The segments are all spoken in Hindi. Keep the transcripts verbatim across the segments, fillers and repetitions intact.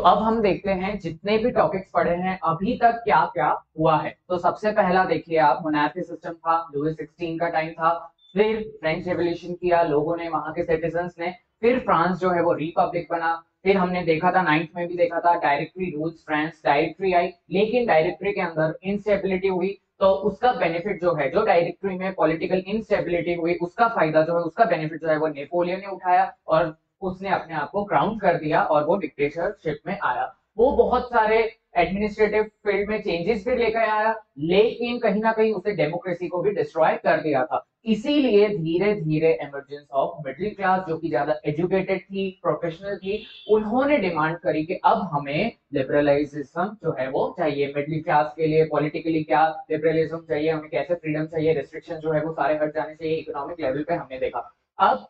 अब हम देखते हैं जितने भी टॉपिक्स पढ़े हैं अभी तक क्या क्या हुआ है। तो सबसे पहला देखिए आप, मोनार्की सिस्टम था, लुई सिक्सटीन का टाइम था। फिर फ्रेंच रेवोल्यूशन किया लोगों ने, वहां के सिटीजन्स ने। फिर फ्रांस जो है वो रिपब्लिक बना। फिर हमने देखा था नाइन्थ में भी देखा था डायरेक्टरी रूल्स, फ्रांस डायरेक्टरी आई, लेकिन डायरेक्टरी के अंदर इंस्टेबिलिटी हुई। तो उसका बेनिफिट जो है, जो डायरेक्टरी में पॉलिटिकल इंस्टेबिलिटी हुई, उसका फायदा जो है, उसका बेनिफिट जो है वो नेपोलियन ने उठाया और उसने अपने आप को क्राउन कर दिया और वो डिक्टेटरशिप में आया। वो बहुत सारे एडमिनिस्ट्रेटिव फील्ड में चेंजेस भी लेकर आया, लेकिन कहीं ना कहीं उसे डेमोक्रेसी को भी डिस्ट्रॉय कर दिया था। इसीलिए धीरे धीरे इमरजेंस ऑफ मिडिल क्लास, जो कि ज्यादा एजुकेटेड थी, प्रोफेशनल थी, उन्होंने डिमांड करी कि अब हमें लिबरलाइजेशन जो है वो चाहिए। मिडिल क्लास के लिए पॉलिटिकली क्या लिबरलिज्म चाहिए, हमें कैसे फ्रीडम चाहिए, रेस्ट्रिक्शन जो है वो सारे हट जाने चाहिए। इकोनॉमिक लेवल पे हमने देखा। अब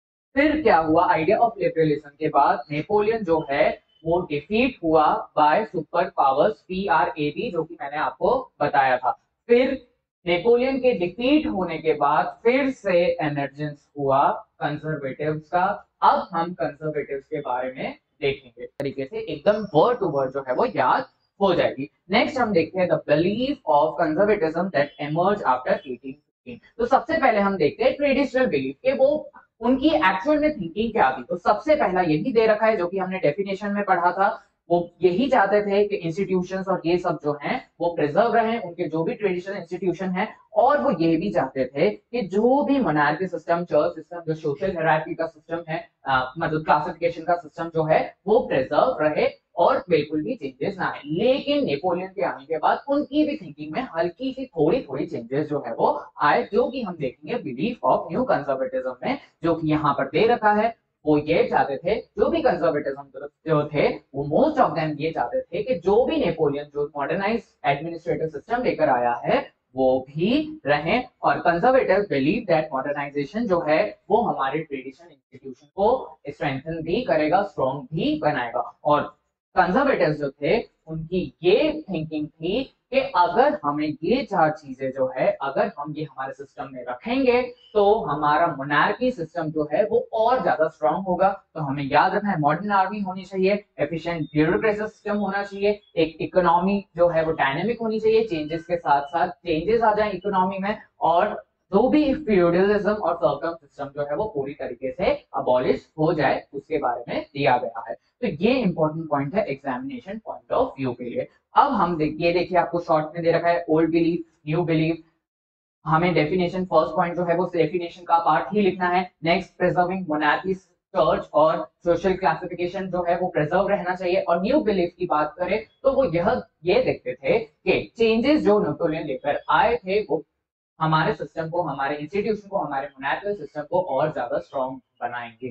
फिर क्या हुआ, आइडिया ऑफ लिबरलिज्म के बाद नेपोलियन जो है वो डिफीट हुआ by super powers, P R A B, जो कि मैंने आपको बताया था। फिर नेपोलियन के डिफीट होने के बाद फिर से एमरजेंस हुआ कंजर्वेटिव्स का। अब हम कंजर्वेटिव्स के बारे में देखेंगे तरीके से, एकदम वर्ड टू वर्ड जो है वो याद हो जाएगी। नेक्स्ट हम देखते हैं the belief of conservatism that emerge after eighteen fifteen. तो सबसे पहले हम देखते हैं ट्रेडिशनल बिलीफ के वो उनकी एक्चुअल में थिंकिंग क्या थी। तो सबसे पहला यही दे रखा है जो कि हमने डेफिनेशन में पढ़ा था। वो यही चाहते थे कि इंस्टीट्यूशंस और ये सब जो हैं वो प्रिजर्व रहें, उनके जो भी ट्रेडिशनल इंस्टीट्यूशन है। और वो ये भी चाहते थे कि जो भी मोनार्की सिस्टम, चर्च सिस्टम, जो सोशल हायरार्की का सिस्टम है, आ, मतलब क्लासिफिकेशन का सिस्टम जो है वो प्रिजर्व रहे और बिल्कुल भी चेंजेस ना आए। लेकिन नेपोलियन के आने के बाद उनकी भी थिंकिंग में हल्की सी थोड़ी थोड़ी चेंजेस जो है वो आए, जो कि हम देखेंगे बिलीफ ऑफ न्यू कंजर्वेटिज्म में, जो कि यहाँ पर दे रखा है। वो ये चाहते थे, जो भी कंजर्वेटिज्म जो थे, वो मोस्ट ऑफ देम ये चाहते थे कि जो भी नेपोलियन जो मॉडर्नाइज एडमिनिस्ट्रेटिव सिस्टम लेकर आया है वो भी रहे। और कंजर्वेटिव बिलीव दैट मॉडर्नाइजेशन जो है वो हमारे ट्रेडिशनल इंस्टीट्यूशन को स्ट्रेंथन भी करेगा, स्ट्रॉन्ग भी बनाएगा। और कंजर्वेटिव जो थे उनकी ये थिंकिंग थी कि अगर हमें ये चार चीजें जो है, अगर हम ये हमारे सिस्टम में रखेंगे तो हमारा मोनार्की सिस्टम जो है वो और ज्यादा स्ट्रांग होगा। तो हमें याद रखना है, मॉडर्न आर्मी होनी चाहिए, एफिशिएंट ब्यूरोक्रेसी सिस्टम होना चाहिए, एक इकोनॉमी जो है वो डायनेमिक होनी चाहिए, चेंजेस के साथ साथ चेंजेस आ जाए इकोनॉमी में, और जो भी फ्यूडलिज्म और सर्कम सिस्टम जो है वो पूरी तरीके से अबॉलिश हो जाए, उसके बारे में दिया गया है। तो ये इंपॉर्टेंट पॉइंट है एग्जामिनेशन पॉइंट ऑफ व्यू के लिए। अब हम देख ये देखिए आपको शॉर्ट में दे रखा है ओल्ड बिलीफ, न्यू बिलीफ। हमें डेफिनेशन, फर्स्ट पॉइंट जो है वो डेफिनेशन का पार्ट ही लिखना है। नेक्स्ट, प्रिजर्विंग मोनार्की, चर्च और सोशल क्लासिफिकेशन जो है वो प्रिजर्व रहना चाहिए। और न्यू बिलीफ की बात करें तो वो यह ये देखते थे कि चेंजेस जो नेपोलियन लेकर आए थे वो हमारे सिस्टम को, हमारे इंस्टीट्यूशन को, हमारे मोनार्कियल सिस्टम को और ज्यादा स्ट्रॉन्ग बनाएंगे।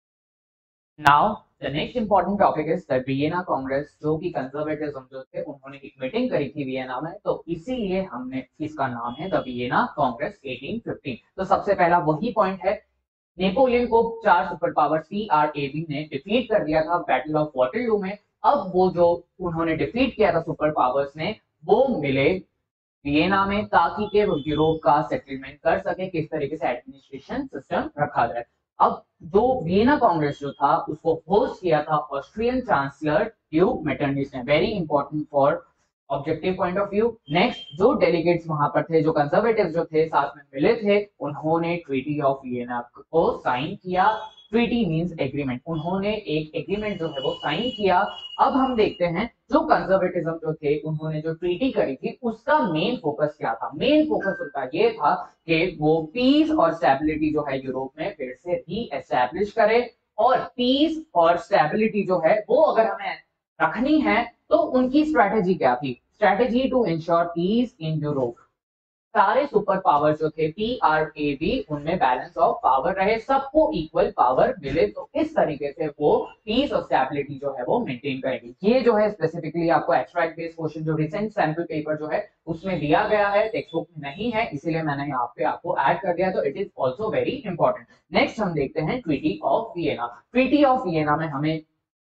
Now the next important topic is the Vienna Congress, जो कि कंजर्वेटिव्स जो थे उन्होंने एक मीटिंग करी थी वियना में, तो इसीलिए हमने इसका नाम है the Vienna Congress eighteen fifteen. तो सबसे पहला वही पॉइंट है, नेपोलियन को चार super power C R A B ने डिफीट कर दिया था बैटल ऑफ वाटरलू में। अब वो जो उन्होंने डिफीट किया था सुपर पावर्स ने, वो मिले वियना में ताकि के वो यूरोप का सेटलमेंट कर सके, किस तरीके से एडमिनिस्ट्रेशन सिस्टम रखा जाए। अब जो वियना कांग्रेस जो था उसको होस्ट किया था ऑस्ट्रियन चांसलर ड्यूक मेटरनिच ने, very important for objective point of view. Next, जो डेलीगेट्स वहां पर थे, जो कंजर्वेटिव जो थे साथ में मिले थे, उन्होंने ट्रीटी ऑफ वियना को साइन किया। ट्रीटी मींस एग्रीमेंट, उन्होंने एक एग्रीमेंट जो है वो साइन किया। अब हम देखते हैं जो कंजर्वेटिज्म जो थे उन्होंने जो ट्रीटी करी थी उसका मेन फोकस क्या था। मेन फोकस उनका ये था कि वो पीस और स्टेबिलिटी जो है यूरोप में फिर से री एस्टैब्लिश करे। और पीस और स्टेबिलिटी जो है वो अगर हमें रखनी है तो उनकी स्ट्रैटेजी क्या थी, strategy to ensure peace in Europe. सारे सुपर पावर जो थे पी आर ए बी, उनमें बैलेंस ऑफ पावर रहे, सबको इक्वल पावर मिले, तो इस तरीके से वो पीस और स्टेबिलिटी जो है वो मेंटेन करेंगे। ये जो है स्पेसिफिकली आपको एक्सट्रैक्ट बेस्ड क्वेश्चन जो रिसेंट सैंपल पेपर जो है उसमें दिया गया है, टेक्स्ट बुक में नहीं है, इसीलिए मैंने यहाँ पे आपको ऐड कर दिया, तो it is also very important. Next हम देखते हैं treaty of Vienna. Treaty of Vienna में हमें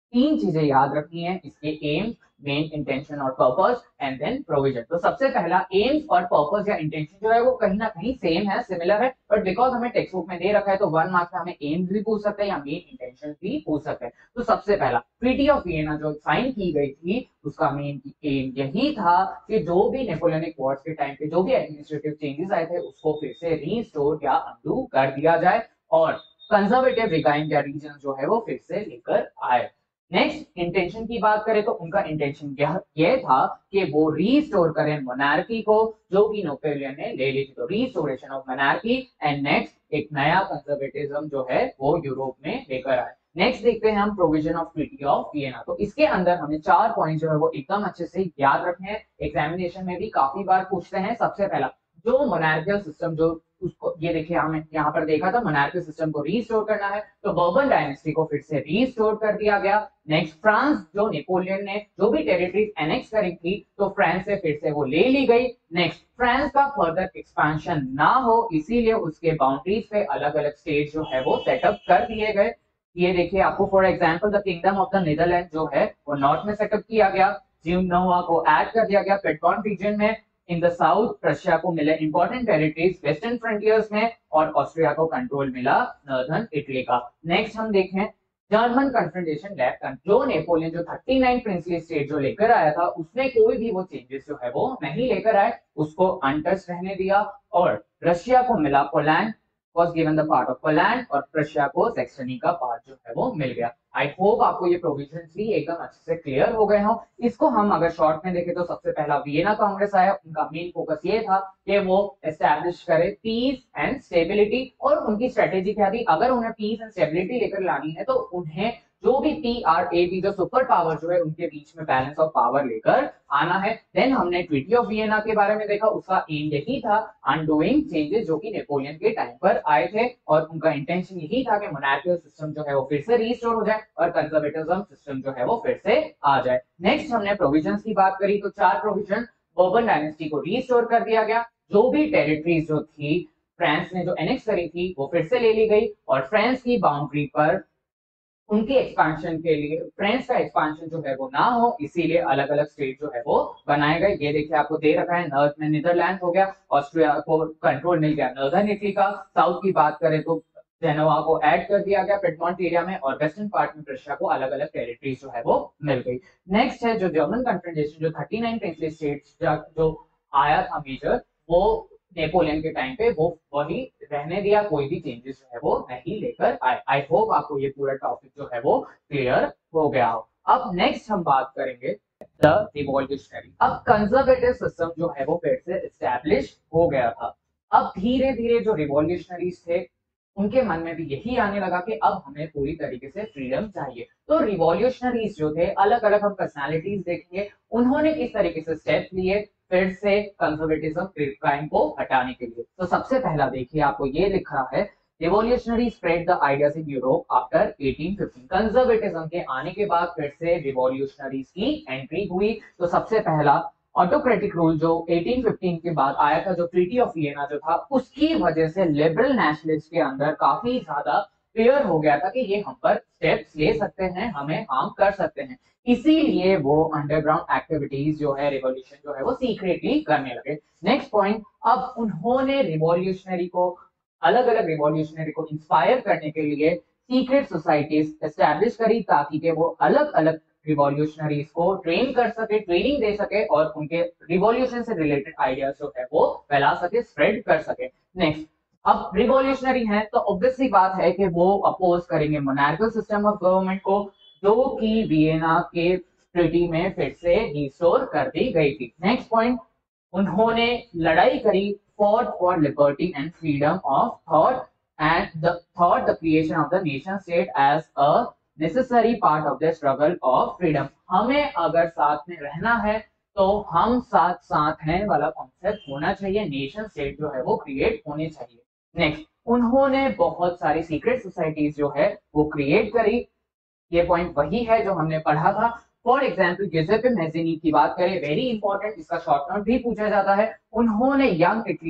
तीन चीजें याद रखनी है इसके, एम, मेन, इंटेंशन और पर्पस, एंड देन प्रोविजन। तो सबसे पहला एम्स और पर्पस या इंटेंशन जो है वो कहीं ना कहीं सेम है, सिमिलर है, बट बिकॉज हमें टेक्स्ट बुक में दे रखा है तो वन मार्क्स में हमें एम्स भी पूछ सकते हैं या मेन इंटेंशन भी पूछ सकते हैं। तो सबसे पहला ट्रीटी ऑफ वियना जो साइन की गई थी उसका मेन एम यही था कि जो भी नेपोलियनिक वॉर्स के टाइम पे जो भी एडमिनिस्ट्रेटिव चेंजेस आए थे उसको फिर से रीस्टोर या अनडू कर दिया जाए और कंजर्वेटिव रिगाइन या रीजन जो है वो फिर से लेकर आए। नेक्स्ट इंटेंशन की बात करें तो उनका इंटेंशन यह ये था कि वो रीस्टोर करें मोनार्की को जो कि नेपोलियन ने ले ली थी, तो restoration of monarchy. And next एक नया कंजर्वेटिज्म जो है वो यूरोप में लेकर आए। नेक्स्ट देखते हैं हम provision of treaty of Vienna. तो इसके अंदर हमें चार पॉइंट जो है वो एकदम अच्छे से याद रखने हैं, एग्जामिनेशन में भी काफी बार पूछते हैं। सबसे पहला जो मोनार्कियल सिस्टम जो उसको ये देखिए हमें यहाँ पर देखा था मोनार्कियल सिस्टम को रीस्टोर करना है तो बर्बन डायनेस्टी को फिर से रीस्टोर कर दिया गया। नेक्स्ट फ्रांस जो नेपोलियन ने जो भी टेरिटरीज एनेक्स करी थी तो फ्रांस से फिर से वो ले ली गई। नेक्स्ट फ्रांस का फर्दर एक्सपेंशन ना हो इसीलिए उसके बाउंड्रीज पे अलग अलग स्टेट जो है वो सेटअप कर दिए गए। ये देखिए आपको for example the kingdom of the Netherland जो है वो नॉर्थ में सेटअप किया गया, जियोनोवा को ऐड कर दिया गया पेटकॉन रीजन में। इन द साउथ रशिया को मिले इंपॉर्टेंट टेरिटरीज वेस्टर्न फ्रंटियर्स में और ऑस्ट्रिया को कंट्रोल मिला नॉर्दर्न इटली का। नेक्स्ट हम देखें जर्मन कन्फ्रंटेशन लेफ्ट, जो नेपोलियन जो उनतालीस प्रिंसली स्टेट जो लेकर आया था उसमें कोई भी वो चेंजेस जो है वो नहीं लेकर आए, उसको अनटच रहने दिया और रशिया को मिला Poland was given the part of Poland और रशिया को सेक्सनी का पार्ट जो है वो मिल गया। आई होप आपको ये प्रोविजंस भी एकदम अच्छे से क्लियर हो गए हो। इसको हम अगर शॉर्ट में देखें तो सबसे पहला वियना कांग्रेस आया, उनका मेन फोकस ये था कि वो एस्टैब्लिश करे पीस एंड स्टेबिलिटी और उनकी स्ट्रेटेजी क्या थी, अगर उन्हें पीस एंड स्टेबिलिटी लेकर लानी है तो उन्हें जो भी पी आर ए बी जो सुपर पावर जो है उनके बीच में बैलेंस ऑफ पावर लेकर आना है। देन हमने ट्रीटी ऑफ वियना के बारे में देखा, उसका एम यही था अनडूइंग चेंजेस जो कि नेपोलियन के टाइम पर आए थे और उनका इंटेंशन यही था कि मोनार्कियल सिस्टम जो है वो फिर से रीस्टोर हो जाए और कंजर्वेटिज्म सिस्टम जो है वो फिर से आ जाए। नेक्स्ट हमने प्रोविजंस की बात करी तो चार प्रोविजन, बर्बन डायनेस्टी को रीस्टोर कर दिया गया, जो भी टेरिटरीज जो थी फ्रांस ने जो एनेक्स करी थी वो फिर से ले ली गई और फ्रांस की बाउंड्री पर उनके एक्सपेंशन के लिए फ्रांस का एक्सपेंशन जो है वो ना हो इसीलिए अलग अलग स्टेट जो है वो बनाए गए। ये देखिए आपको दे रखा है, नॉर्थ में नीदरलैंड हो गया, ऑस्ट्रिया को कंट्रोल मिल गया नॉर्दर्न इटली का, साउथ की बात करें तो जेनोवा को ऐड कर दिया गया पिडमॉन्ट एरिया में और वेस्टर्न पार्ट में रशिया को अलग अलग टेरिटरीज जो है वो मिल गई। नेक्स्ट है जो जर्मन कन्फ्रेंटेशन जो उनतालीस प्रिंसली स्टेट्स जो आया था मेजर, वो नेपोलियन के टाइम पे वो वही रहने दिया, कोई भी चेंजेस जो है वो नहीं लेकर आए। आई होप आपको ये पूरा टॉपिक जो है वो क्लियर हो गया हो। अब नेक्स्ट हम बात करेंगे द रिवॉल्यूशनरी। अब कंजर्वेटिव सिस्टम जो है वो फिर से एस्टैब्लिश हो गया था। अब धीरे धीरे जो रिवॉल्यूशनरीज थे उनके मन में भी यही आने लगा कि अब हमें पूरी तरीके से फ्रीडम चाहिए। तो रिवॉल्यूशनरीज जो थे अलग अलग हम पर्सनालिटीज देखेंगे उन्होंने किस तरीके से स्टेप लिए फिर से कंजर्वेटिज्म क्राइम को हटाने के लिए। तो सबसे पहला देखिए आपको ये लिखा है revolutionary spread the ideas in Europe after अठारह सौ पंद्रह। कंजर्वेटिज्म के आने के बाद फिर से रिवॉल्यूशनरीज की एंट्री हुई। तो सबसे पहला ऑटोक्रेटिक रूल जो अठारह सौ पंद्रह के बाद आया था, जो ट्रीटी ऑफ वियना जो था उसकी वजह से लिबरल नेशनलिस्ट के अंदर काफी ज्यादा क्लियर हो गया था कि ये हम पर स्टेप्स ले सकते हैं, हमें हार्म कर सकते हैं, इसीलिए वो अंडरग्राउंड एक्टिविटीज जो है रिवॉल्यूशन जो है वो सीक्रेटली करने लगे। नेक्स्ट पॉइंट, अब उन्होंने रिवॉल्यूशनरी को अलग अलग रिवॉल्यूशनरी को इंस्पायर करने के लिए सीक्रेट सोसाइटीज एस्टैब्लिश करी ताकि के वो अलग अलग रिवॉल्यूशनरीज को ट्रेन कर सके, ट्रेनिंग दे सके और उनके रिवॉल्यूशन से रिलेटेड आइडियाज जो है वो फैला सके, स्प्रेड कर सके। नेक्स्ट, अब रिवॉल्यूशनरी है तो ऑब्वियसली बात है कि वो अपोज करेंगे मोनार्कियल सिस्टम ऑफ गवर्नमेंट को जो कि वियना के ट्रीटी में फिर से रिस्टोर कर दी गई थी। नेक्स्ट पॉइंट, उन्होंने लड़ाई करी fought for liberty and freedom of thought and the thought the creation of the nation state as a necessary part of the struggle of freedom. हमें अगर साथ में रहना है तो हम साथ साथ हैं वाला कॉन्सेप्ट होना चाहिए, नेशन स्टेट जो है वो क्रिएट होने चाहिए। नेक्स्ट, उन्होंने बहुत सारी सीक्रेट सोसाइटीज जो है वो क्रिएट करी। ये पॉइंट वही है जो हमने पढ़ा था। फॉर एग्जाम्पल गिउसेप्पे मैज़ीनी की बात करें, वेरी इंपॉर्टेंट, इसका शॉर्ट नोट भी पूछा जाता है। उन्होंने यंग इटली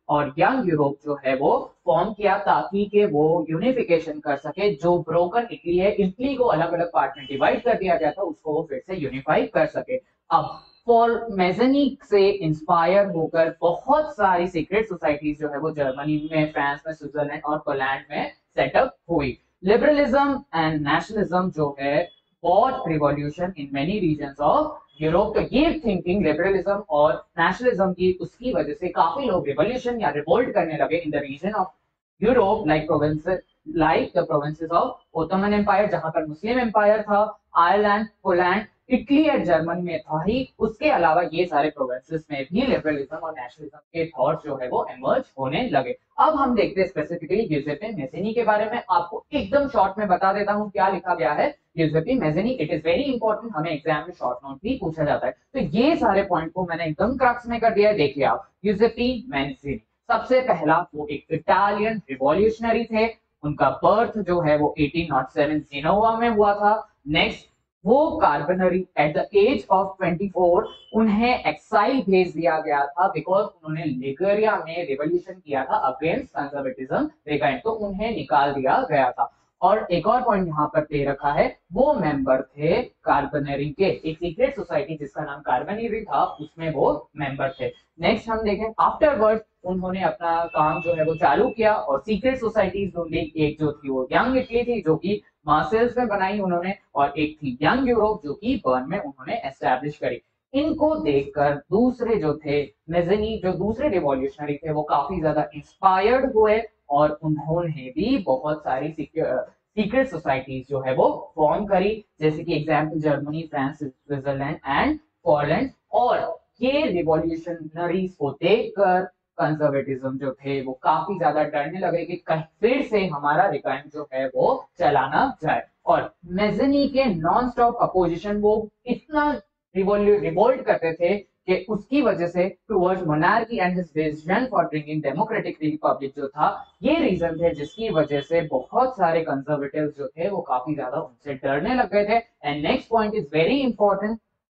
और यंग यूरोप जो है वो फॉर्म किया ताकि के वो यूनिफिकेशन कर सके। जो ब्रोकन इटली है, इटली को अलग अलग पार्ट में डिवाइड कर दिया गया था, उसको वो फिर से यूनिफाई कर सके। अब फॉर मेजनी से इंस्पायर होकर बहुत सारी सीक्रेट सोसाइटीज जो है वो जर्मनी में, फ्रांस में, स्विट्जरलैंड और पोलैंड में सेटअप हुई। लिबरलिज्म एंड नेशनलिज्म जो है fought revolution in many regions of Europe. तो ये थिंकिंग लिबरलिज्म और नेशनलिज्म की, उसकी वजह से काफी लोग रिवॉल्यूशन या रिवोल्ट करने लगे in the region of Europe, like provinces like the provinces of Ottoman Empire, जहां पर मुस्लिम एम्पायर था, आयरलैंड, पोलैंड, इटली और जर्मनी में था ही। उसके अलावा ये सारे प्रोविंसेस में भी लिबरलिज्म और नेशनलिज्म के थॉट्स जो है वो इमर्ज होने लगे। अब हम देखते हैं स्पेसिफिकली गिउसेप्पे मैज़िनी के बारे में। आपको एकदम शॉर्ट में बता देता हूं क्या लिखा गया है Giuseppe Mazzini. It is very important, हमें एग्जाम में शॉर्ट नोट भी पूछा जाता है। तो ये सारे पॉइंट को मैंने एकदम क्रक्स में कर दिया है। देखिए आप, गिउसेप्पे मैज़िनी सबसे पहला वो एक इटालियन रिवॉल्यूशनरी थे। उनका बर्थ जो है वो एटीन ओ सेवन जिनोवा में हुआ था। नेक्स्ट, वो Carbonari at the age of twenty four उन्हें एक्साइल भेज दिया गया था बिकॉज उन्होंने लिगुरिया में रिवॉल्यूशन किया था अगेंस्ट कंजर्वेटिज्म रिगाइंड, तो उन्हें निकाल दिया गया था। और एक और पॉइंट यहाँ पर दे रखा है, वो मेंबर थे कार्बनरी के, एक सीक्रेट सोसाइटी जिसका नाम कार्बनरी था, उसमें वो मेंबर थे। नेक्स्ट हम देखें, आफ्टरवर्ड उन्होंने अपना काम जो है वो चालू किया और सीक्रेट सोसाइटीज ढूंढी। एक जो थी वो यंग इटली थी, जो कि मार्सेल्स में बनाई उन्होंने, और एक थी यंग यूरोप जो कि बर्न में उन्होंने एस्टैब्लिश करी। इनको देखकर दूसरे जो थे मेज़नी, जो दूसरे रिवॉल्यूशनरी थे, वो काफी ज्यादा इंस्पायर्ड हुए और उन्होंने भी बहुत सारी सीक्रेट सोसाइटीज जो है वो फॉर्म करी, जैसे कि example Germany, France, Switzerland and Poland. और ये रिवॉल्यूशनरीज को देखकर कंजर्वेटिज्म जो थे वो काफी ज्यादा डरने लगे कि कहीं फिर से हमारा रिकाइम जो है वो चलाना जाए। और मेज़नी के नॉन स्टॉप अपोजिशन, वो इतना रिवोल्ट करते थे कि उसकी वजह से towards monarchy and his vision for bringing democratic republic जो था, ये रीजन थे जिसकी वजह से बहुत सारे कंजर्वेटिव्स जो थे वो काफी ज्यादा उनसे डरने लग गए थे। And next point is very important,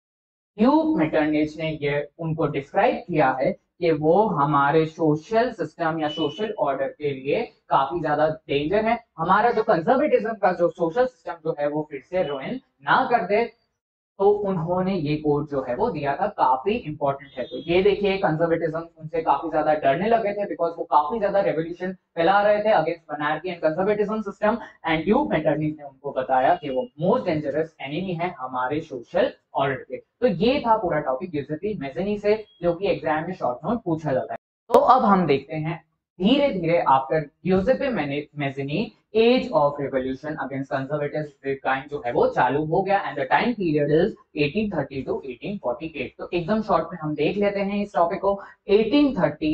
Hugh Metternich ने ये उनको डिस्क्राइब किया है कि वो हमारे सोशल सिस्टम या सोशल ऑर्डर के लिए काफी ज्यादा डेंजर है। हमारा जो कंजर्वेटिज्म का जो सोशल सिस्टम जो है वो फिर से रुइन ना कर दे, तो उन्होंने ये कोड जो है वो दिया था, काफी इंपॉर्टेंट है। तो ये देखिए, कंजर्वेटिज्म उनसे काफी ज्यादा डरने लगे थे बिकॉज वो काफी ज्यादा रेवोल्यूशन फैला रहे थे against monarchy and conservatism system. And Hugh Metternich ने उनको बताया कि वो मोस्ट डेंजरस एनिमी है हमारे सोशल ऑर्डर के। तो ये था पूरा टॉपिक गिउसेप्पे मैज़िनी से, जो कि एग्जाम में शॉर्ट नोट पूछा जाता है। तो अब हम देखते हैं धीरे धीरे after Giuseppe Mazzini age of revolution against conservative kind जो है वो चालू हो गया। And the time period is eighteen thirty two eighteen forty eight. तो एकदम शॉर्ट में हम देख लेते हैं इस टॉपिक को। Eighteen thirty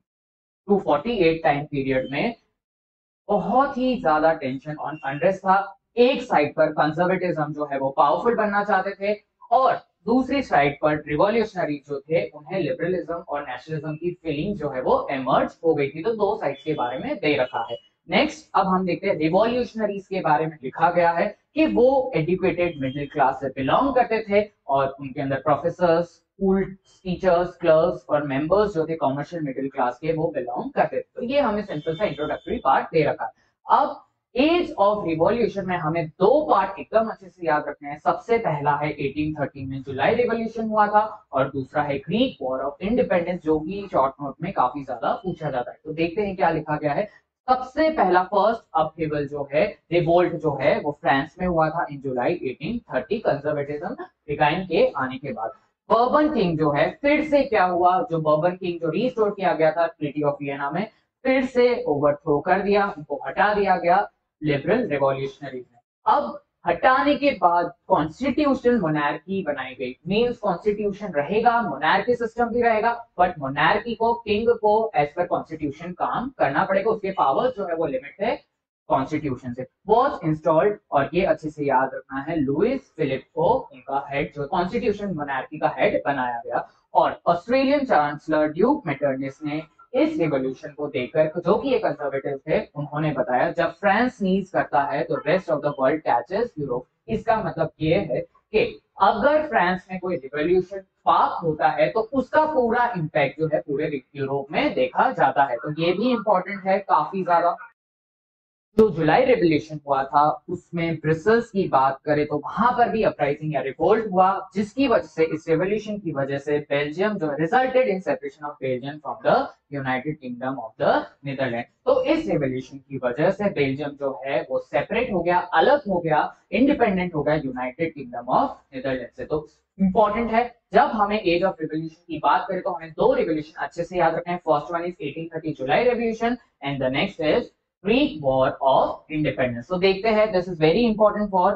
two forty eight time period में बहुत ही ज्यादा टेंशन ऑन अनरेस्ट था। एक साइड पर कंजर्वेटिज्म जो है वो पावरफुल बनना चाहते थे, और दूसरी साइड पर रिवॉल्यूशनरी जो थे उन्हें लिबरलिज्म और नेशनलिज्म की फीलिंग जो है वो इमर्ज हो गई थी। तो दो साइड्स के बारे में दे रखा है। नेक्स्ट अब हम देखते हैं रिवॉल्यूशनरीज के बारे में लिखा गया है कि वो एजुकेटेड मिडिल क्लास से बिलोंग करते थे और उनके अंदर प्रोफेसर्स, स्कूल टीचर्स, क्लर्क्स और मेंबर्स जो थे कॉमर्शियल मिडिल क्लास के, वो बिलोंग करते थे। तो ये हमें सिंपल सा इंट्रोडक्टरी पार्ट दे रखा है। अब एज ऑफ रिवॉल्यूशन में हमें दो पार्ट एकदम अच्छे से याद रखने हैं। सबसे पहला है एटीन थर्टी में जुलाई रिवॉल्यूशन हुआ था, और दूसरा है ग्रीक वॉर ऑफ इंडिपेंडेंस, जो कि शॉर्ट नोट में काफी ज्यादा पूछा जाता है। तो देखते हैं क्या लिखा गया है। सबसे पहला फर्स्ट अपहेवल जो है, रिवोल्ट जो है, वो फ्रांस में हुआ था in July eighteen thirty, conservatism regain के आने के बाद। बर्बन किंग जो है, फिर से क्या हुआ, जो बर्बन किंग जो रिस्टोर किया गया था ट्रीटी ऑफ वियना में, फिर से ओवरथ्रो कर दिया, उनको हटा दिया गया लिबरल रिवॉल्यूशनरीज ने। अब हटाने के बाद कॉन्स्टिट्यूशनल मोनार्की बनाई गई। मींस कॉन्स्टिट्यूशन रहेगा, मोनार्की सिस्टम भी रहेगा, बट मोनार्की को, किंग को एज पर कॉन्स्टिट्यूशन काम करना पड़ेगा। उसके पावर्स जो है वो लिमिट है कॉन्स्टिट्यूशन से। वॉज इंस्टॉल्ड, और ये अच्छे से याद रखना है, लुइस फिलिप को उनका हेड जो कॉन्स्टिट्यूशन मोनार्की का हेड बनाया गया। और ऑस्ट्रेलियन चांसलर ड्यूक मेटरनिस ने इस रिवॉल्यूशन को देखकर, जो कि एक कंजर्वेटिव थे, उन्होंने बताया जब फ्रांस नीज करता है तो rest of the world catches Europe. इसका मतलब ये है कि अगर फ्रांस में कोई रिवॉल्यूशन स्पार्क होता है तो उसका पूरा इम्पैक्ट जो है पूरे यूरोप में देखा जाता है। तो ये भी इंपॉर्टेंट है काफी ज्यादा। जो जुलाई रेवोल्यूशन हुआ था उसमें ब्रसल्स की बात करें तो वहां पर भी अपराइजिंग या रिवोल्ट हुआ, जिसकी वजह से इस रेवोल्यूशन की वजह से बेल्जियम जो resulted in separation of Belgium from the United Kingdom of the Netherland. तो इस रेवोल्यूशन की वजह से बेल्जियम जो है वो सेपरेट हो गया, अलग हो गया, इंडिपेंडेंट हो गया यूनाइटेड किंगडम ऑफ नीदरलैंड से। तो इंपॉर्टेंट है जब हमें एज ऑफ रिवोल्यूशन की बात करें तो हमें दो रिवोल्यूशन अच्छे से याद रखना है। First one is eighteen thirty July revolution and the next is Greek War of Independence। तो देखते हैं, this is very important for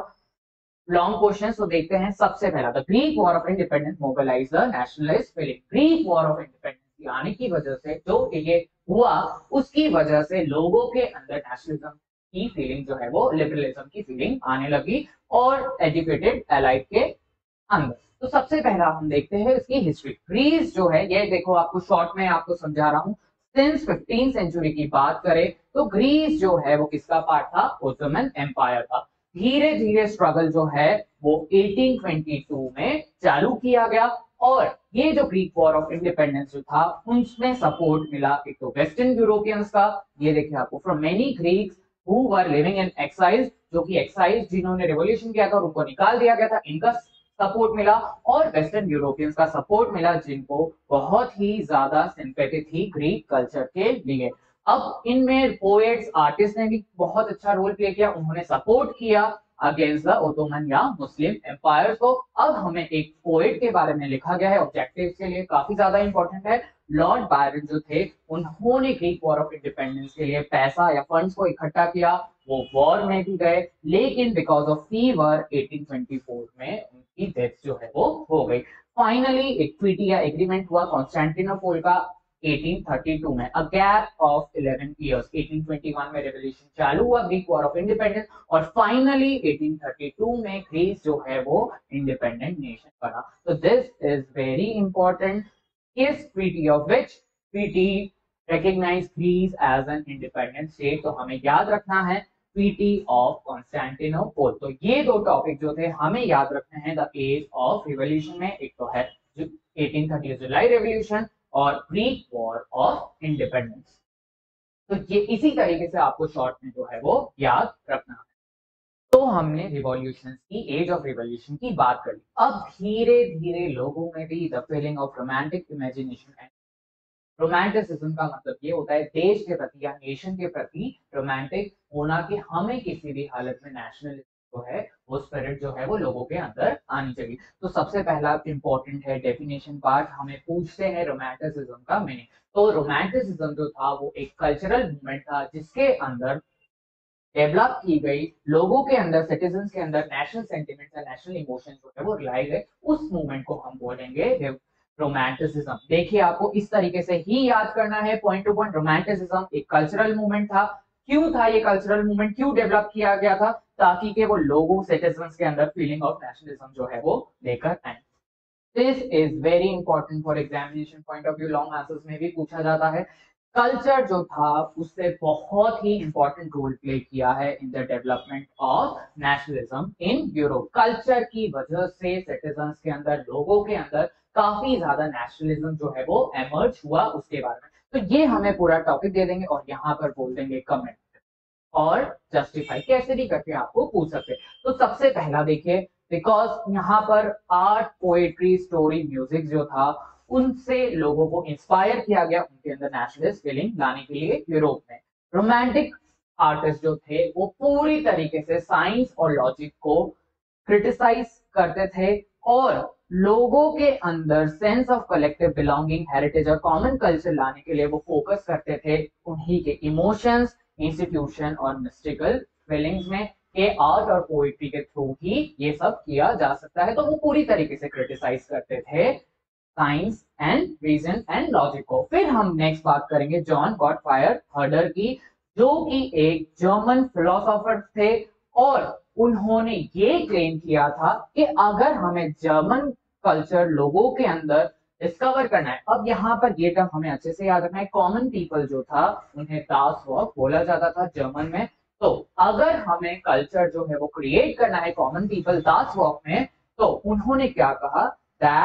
long question. तो देखते हैं सबसे पहला, the Greek war of independence mobilize the nationalist feeling. Greek war of independence आने की वजह से जो ये हुआ उसकी वजह से लोगों के अंदर नेशनलिज्म की फीलिंग जो है वो लिबरलिज्म की फीलिंग आने लगी और एजुकेटेड एलाइट के अंदर। तो सबसे पहला हम देखते हैं इसकी हिस्ट्री। ग्रीस जो है, ये देखो आपको शॉर्ट में आपको समझा रहा हूं, सिंस फिफ्टीन सेंचुरी की बात करें तो ग्रीस जो है वो किसका पार्ट था? ओटोमन एम्पायर का। धीरे धीरे स्ट्रगल जो है वो एटीन ट्वेंटी टू में चालू किया गया और ये जो ग्रीक वॉर ऑफ इंडिपेंडेंस जो था उसमें सपोर्ट मिला एक तो वेस्टर्न यूरोपियंस का, ये देखिए आपको, from many Greeks who were living in exiles, जो कि एक्साइज जिन्होंने रेवोल्यूशन किया था उनको निकाल दिया गया था, इनका सपोर्ट मिला, और वेस्टर्न यूरोपियंस का सपोर्ट मिला जिनको बहुत ही ज्यादा सिंपैथी थी ग्रीक कल्चर के लिए। अब इनमें पोएट्स, आर्टिस्ट ने भी बहुत अच्छा रोल प्ले किया, उन्होंने सपोर्ट किया अगेंस्ट द ओटोमन या मुस्लिम एम्पायर को। अब हमें एक पोएट के बारे में लिखा गया है ऑब्जेक्टिव के लिए, काफी ज्यादा इंपॉर्टेंट है। लॉर्ड बायरन जो थे उन्होंने ग्रीक वॉर ऑफ इंडिपेंडेंस के लिए पैसा या फंड्स को इकट्ठा किया, वो वॉर में भी गए, लेकिन because of fever eighteen twenty four में उनकी डेथ जो है वो हो गई। फाइनली एक ट्रीटी या एग्रीमेंट हुआ कॉन्स्टेंटिनोपल का एटीन थर्टी टू में, a gap of eleven years. Eighteen twenty one में रेवोल्यूशन चालू हुआ, ग्रीक वॉर ऑफ इंडिपेंडेंस, और फाइनली एटीन थर्टी टू में ग्रीस जो है वो इंडिपेंडेंट नेशन बना। तो दिस इज वेरी इंपॉर्टेंट। इस treaty of which treaty recognize Greece as an independent state। तो हमें याद रखना है ट्रीटी ऑफ कॉन्स्टेंटिनोपल। तो ये दो टॉपिक जो थे हमें याद रखने हैं द एज ऑफ रिवोल्यूशन में, एक तो है एटीन थर्टी जुलाई रेवोल्यूशन और ग्रीक वॉर ऑफ इंडिपेंडेंस। तो ये इसी तरीके से आपको शॉर्ट में जो है वो याद रखना है। तो हमने रिवॉल्यूशन की, एज ऑफ रिवॉल्यूशन की बात कर ली। अब धीरे धीरे लोगों में भी the feeling of romantic imagination and romanticism का मतलब ये होता है देश के प्रति या नेशन के प्रति रोमांटिक होना, कि हमें किसी भी हालत में नेशनलिज्म जो है वो स्पिरिट जो है वो लोगों के अंदर आनी चाहिए। तो सबसे पहला इंपॉर्टेंट है डेफिनेशन पार्ट, हमें पूछते हैं रोमांटिसिज्म का मीनिंग। तो रोमांटिसिज्म जो था वो एक कल्चरल मूवमेंट था जिसके अंदर डेवलप की गई, लोगों के अंदर, सिटीजन के अंदर नेशनल सेंटिमेंट्स या नेशनल इमोशंस जो है वो लाए गए, उस मूवमेंट को हम बोलेंगे रोमांटिसिज्म। देखिए आपको इस तरीके से ही याद करना है पॉइंट टू पॉइंट। रोमांटिसिज्म एक कल्चरल मूवमेंट था। क्यों था ये कल्चरल मूवमेंट, क्यों डेवलप किया गया था? ताकि के वो लोगों, सिटीजंस के अंदर फीलिंग ऑफ नेशनलिज्म जो है वो लेकर आए। This is very important for examination point of view, long answers में भी पूछा जाता है। कल्चर जो था उससे बहुत ही इंपॉर्टेंट रोल प्ले किया है in the development of nationalism in Europe. Culture की वजह से सिटीजंस के अंदर, लोगों के अंदर काफी ज्यादा नेशनलिज्म जो है वो एमर्ज हुआ उसके बारे में। तो ये हमें पूरा टॉपिक दे देंगे और यहाँ पर बोल देंगे कमेंट और जस्टिफाई, कैसे भी करके आपको पूछ सकते। तो सबसे पहला देखिए, बिकॉज यहाँ पर आर्ट, पोएट्री, स्टोरी, म्यूजिक जो था उनसे लोगों को इंस्पायर किया गया उनके अंदर नेशनलिस्ट फीलिंग लाने के लिए यूरोप में। रोमांटिक आर्टिस्ट जो थे वो पूरी तरीके से साइंस और लॉजिक को क्रिटिसाइज करते थे और लोगों के अंदर sense of collective belonging, heritage और कॉमन कल्चर लाने के लिए वो फोकस करते थे उन्हीं के इमोशंस, इंस्टीट्यूशन और मिस्टिकल फीलिंग्स में, के आर्ट और पोइट्री के थ्रू ही ये सब किया जा सकता है। तो वो पूरी तरीके से क्रिटिसाइज करते थे science and reason and logic को। फिर हम नेक्स्ट बात करेंगे जॉन गॉटफ्रायर हर्डर की, जो कि एक जर्मन फिलोसोफर थे और उन्होंने ये क्लेम किया था कि अगर हमें जर्मन कल्चर लोगों के अंदर डिस्कवर करना है, अब यहाँ पर ये टर्म हमें अच्छे से याद रखना है, कॉमन पीपल जो था उन्हें दास वॉक बोला जाता था जर्मन में। तो अगर हमें कल्चर जो है वो क्रिएट करना है कॉमन पीपल दास वॉक में, तो उन्होंने क्या कहा, that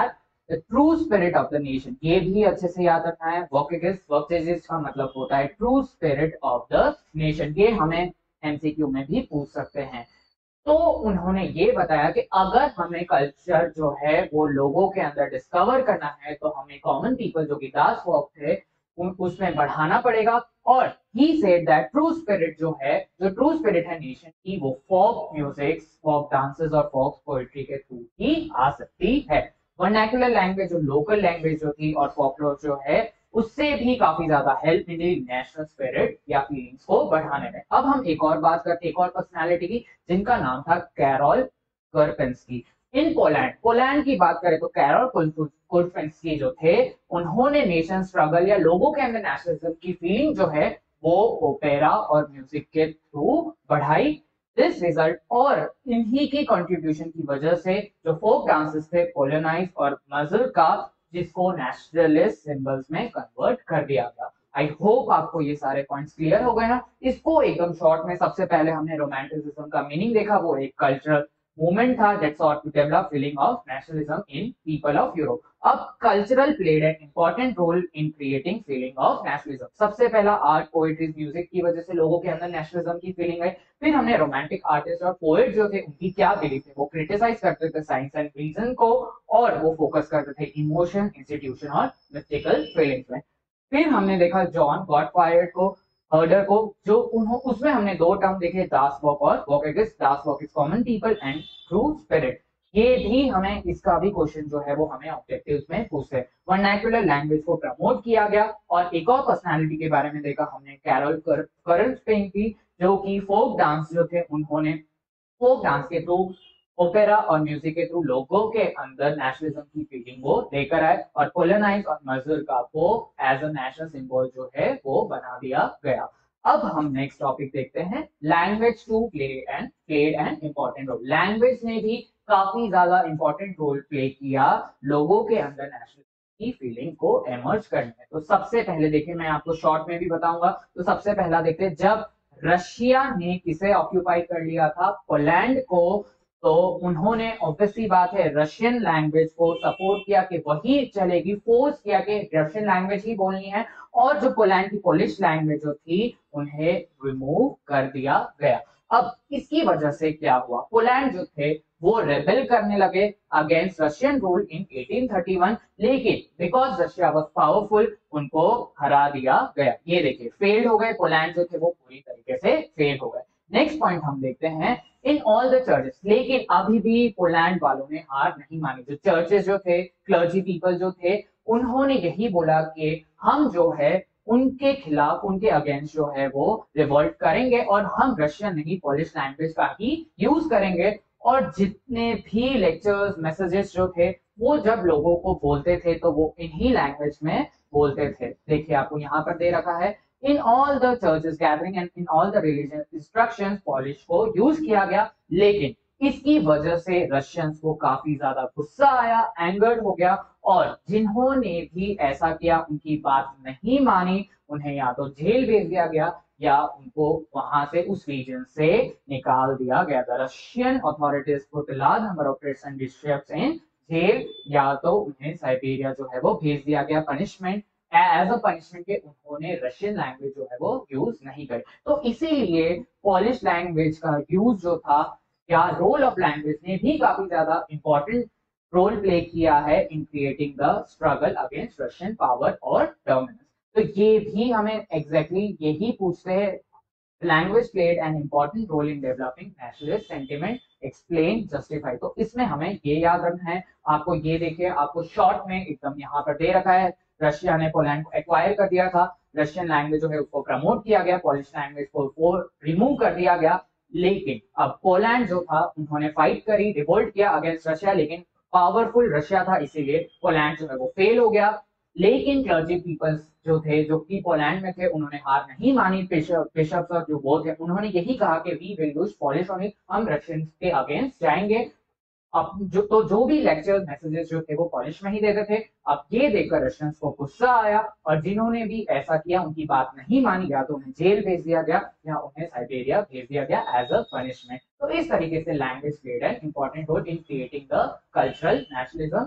the true spirit of the nation, ये भी अच्छे से याद रखना है। वोकेजिस वोकेजिस का मतलब होता है true spirit of the nation, ये हमें एमसीक्यू में भी पूछ सकते हैं। तो उन्होंने ये बताया कि अगर हमें कल्चर जो है वो लोगों के अंदर डिस्कवर करना है तो हमें कॉमन पीपल जो कि दास फोक थे उन उसमें बढ़ाना पड़ेगा। और he said that true spirit जो है, जो ट्रू स्पिरिट है नेशन की, वो फोक म्यूजिक, फोक डांसेस और फोक पोएट्री के थ्रू ही आ सकती है। वर्नाकुलर लैंग्वेज जो लोकल लैंग्वेज जो थी और फोकलोर जो है उससे भी काफी ज्यादा हेल्प मिली नेशनल स्पिरिट या फीलिंग्स को बढ़ाने में। अब हम एक और बात करते हैं एक और पर्सनालिटी की जिनका नाम था Karol Kurpinski. In Poland Poland की बात करें तो कैरोल कर्पेंस्की जो थे उन्होंने नेशन स्ट्रगल या लोगों के अंदर नेशनलिज्म की फीलिंग जो है वो ओपेरा और म्यूजिक के थ्रू बढ़ाई। दिस रिजल्ट और इन्हीं की कंट्रीब्यूशन की वजह से जो फोक डांसेस थे पोलोनाइज और मजर का, जिसको नेशनलिस्ट सिंबल्स में कन्वर्ट कर दिया गया। आई होप आपको ये सारे पॉइंट्स क्लियर हो गए ना। इसको एकदम शॉर्ट में सबसे पहले हमने रोमांटिसिज्म का मीनिंग देखा, वो एक कल्चरल मूवमेंट था that sought to develop feeling of nationalism in people of Europe. अब cultural played an important role in creating feeling of nationalism. सबसे पहला आर्ट पोएट्री म्यूजिक की वजह से लोगों के अंदर नेशनलिज्म की फीलिंग आई। फिर हमने रोमांटिक आर्टिस्ट और पोएट जो थे उनकी क्या बिलीफ थे, वो क्रिटिसाइज करते थे साइंस एंड रीजन को और वो फोकस करते थे इमोशन, इंस्टीट्यूशन और मिस्टिकल फीलिंग्स में। फिर हमने देखा जॉन गॉडफ्रायड को, हर्डर को, जो उन्हों उसमें हमने दो टर्म देखे, दास वॉक और वोकेटिस। Das Volk is common people and true spirit. ये भी हमें इसका भी क्वेश्चन जो है वो हमें ऑब्जेक्टिव्स में पूछते हैं। वर्नाकुलर लैंग्वेज को प्रमोट किया गया। और एक और पर्सनालिटी के बारे में देखा हमने, कैरोल कर्पेंस्की, जो कि फोक डांस जो थे उन्होंने फोक डांस के थ्रू, ओपेरा और म्यूजिक के थ्रू लोगों के अंदर नेशनलिज्म की फीलिंग को लेकर आए। और पोलोनाइज और मजर का वो एज अ नेशनल सिंबल जो है वो बना दिया गया। अब हम नेक्स्ट टॉपिक देखते हैं, language to play and played an important role. Language ने भी काफी ज्यादा इंपॉर्टेंट रोल प्ले किया लोगों के अंदर नेशनल की फीलिंग को एमर्ज करने में। तो सबसे पहले देखिए, मैं आपको शॉर्ट में भी बताऊंगा। तो सबसे पहला देखते हैं, जब रशिया ने किसे ऑक्यूपाई कर लिया था, पोलैंड को, तो उन्होंने ऑब्वियसली बात है रशियन लैंग्वेज को सपोर्ट किया कि वही चलेगी, फोर्स किया कि रशियन लैंग्वेज ही बोलनी है। और जो पोलैंड की पोलिश लैंग्वेज जो थी उन्हें रिमूव कर दिया गया। अब इसकी वजह से क्या हुआ, पोलैंड जो थे वो रेबेल करने लगे against Russian rule in eighteen thirty one, लेकिन बिकॉज रशिया वाज पावरफुल उनको हरा दिया गया। ये देखिए फेल्ड हो गए, पोलैंड जो थे वो पूरी तरीके से फेल हो गए। नेक्स्ट पॉइंट हम देखते हैं, इन ऑल द चर्चेस, लेकिन अभी भी पोलैंड वालों ने हार नहीं मानी। जो चर्चेस जो थे, क्लर्जी पीपल जो थे, उन्होंने यही बोला कि हम जो है उनके खिलाफ, उनके अगेंस्ट जो है वो रिवोल्ट करेंगे और हम रशियन नहीं पोलिश लैंग्वेज का ही यूज करेंगे। और जितने भी लेक्चर्स, मैसेजेस जो थे वो जब लोगों को बोलते थे तो वो इन्हीं लैंग्वेज में बोलते थे। देखिए आपको यहाँ पर दे रखा है, in all the churches gathering and in all the religious instructions Polish को यूज किया गया। लेकिन इसकी वजह से रशियंस को काफी ज्यादा गुस्सा आया, एंगर्ड हो गया, और जिन्होंने भी ऐसा किया उनकी बात नहीं मानी, उन्हें या तो जेल भेज दिया गया या उनको वहां से, उस रीजन से निकाल दिया गया। The Russian authorities put a large number of prison bishops in jail, या तो उन्हें साइबेरिया जो है वो भेज दिया गया पनिशमेंट, एज अ पनिशमेंट के उन्होंने रशियन लैंग्वेज जो है वो यूज नहीं करी। तो इसीलिए पॉलिश लैंग्वेज का यूज जो था, या रोल ऑफ लैंग्वेज ने भी काफी ज्यादा इंपॉर्टेंट रोल प्ले किया है in creating the struggle against Russian power और डोमिनेंस। तो ये भी हमें एग्जैक्टली exactly यही पूछते हैं, language played an important role in developing nationalist sentiment, explain, justify. तो इसमें हमें ये याद रखना है। आपको ये देखिए, आपको शॉर्ट में एकदम यहाँ पर दे रखा है, रशिया ने पोलैंड को एक्वायर कर दिया था, रशियन लैंग्वेज जो है उसको प्रमोट किया गया, पॉलिश लैंग्वेज को रिमूव कर दिया गया। लेकिन अब पोलैंड जो था उन्होंने फाइट करी, रिवोल्ट किया अगेंस्ट रशिया, लेकिन पावरफुल रशिया था इसीलिए पोलैंड जो है वो फेल हो गया। लेकिन क्लर्जी पीपल्स जो थे, जो कि पोलैंड में थे, उन्होंने हार नहीं मानी। बिशप्स और जो वो थे उन्होंने यही कहा कि we will use Polish only, हम रशियंस के अगेंस्ट जाएंगे। अब जो तो जो भी लेक्चर्स, मैसेजेस जो थे वो पॉलिश में ही देते थे। अब ये देखकर रशियंस को गुस्सा आया और जिन्होंने भी ऐसा किया उनकी बात नहीं मानी, या तो उन्हें जेल भेज दिया गया या उन्हें साइबेरिया भेज दिया गया एज अ पनिशमेंट। तो इस तरीके से language played an important role in creating the cultural nationalism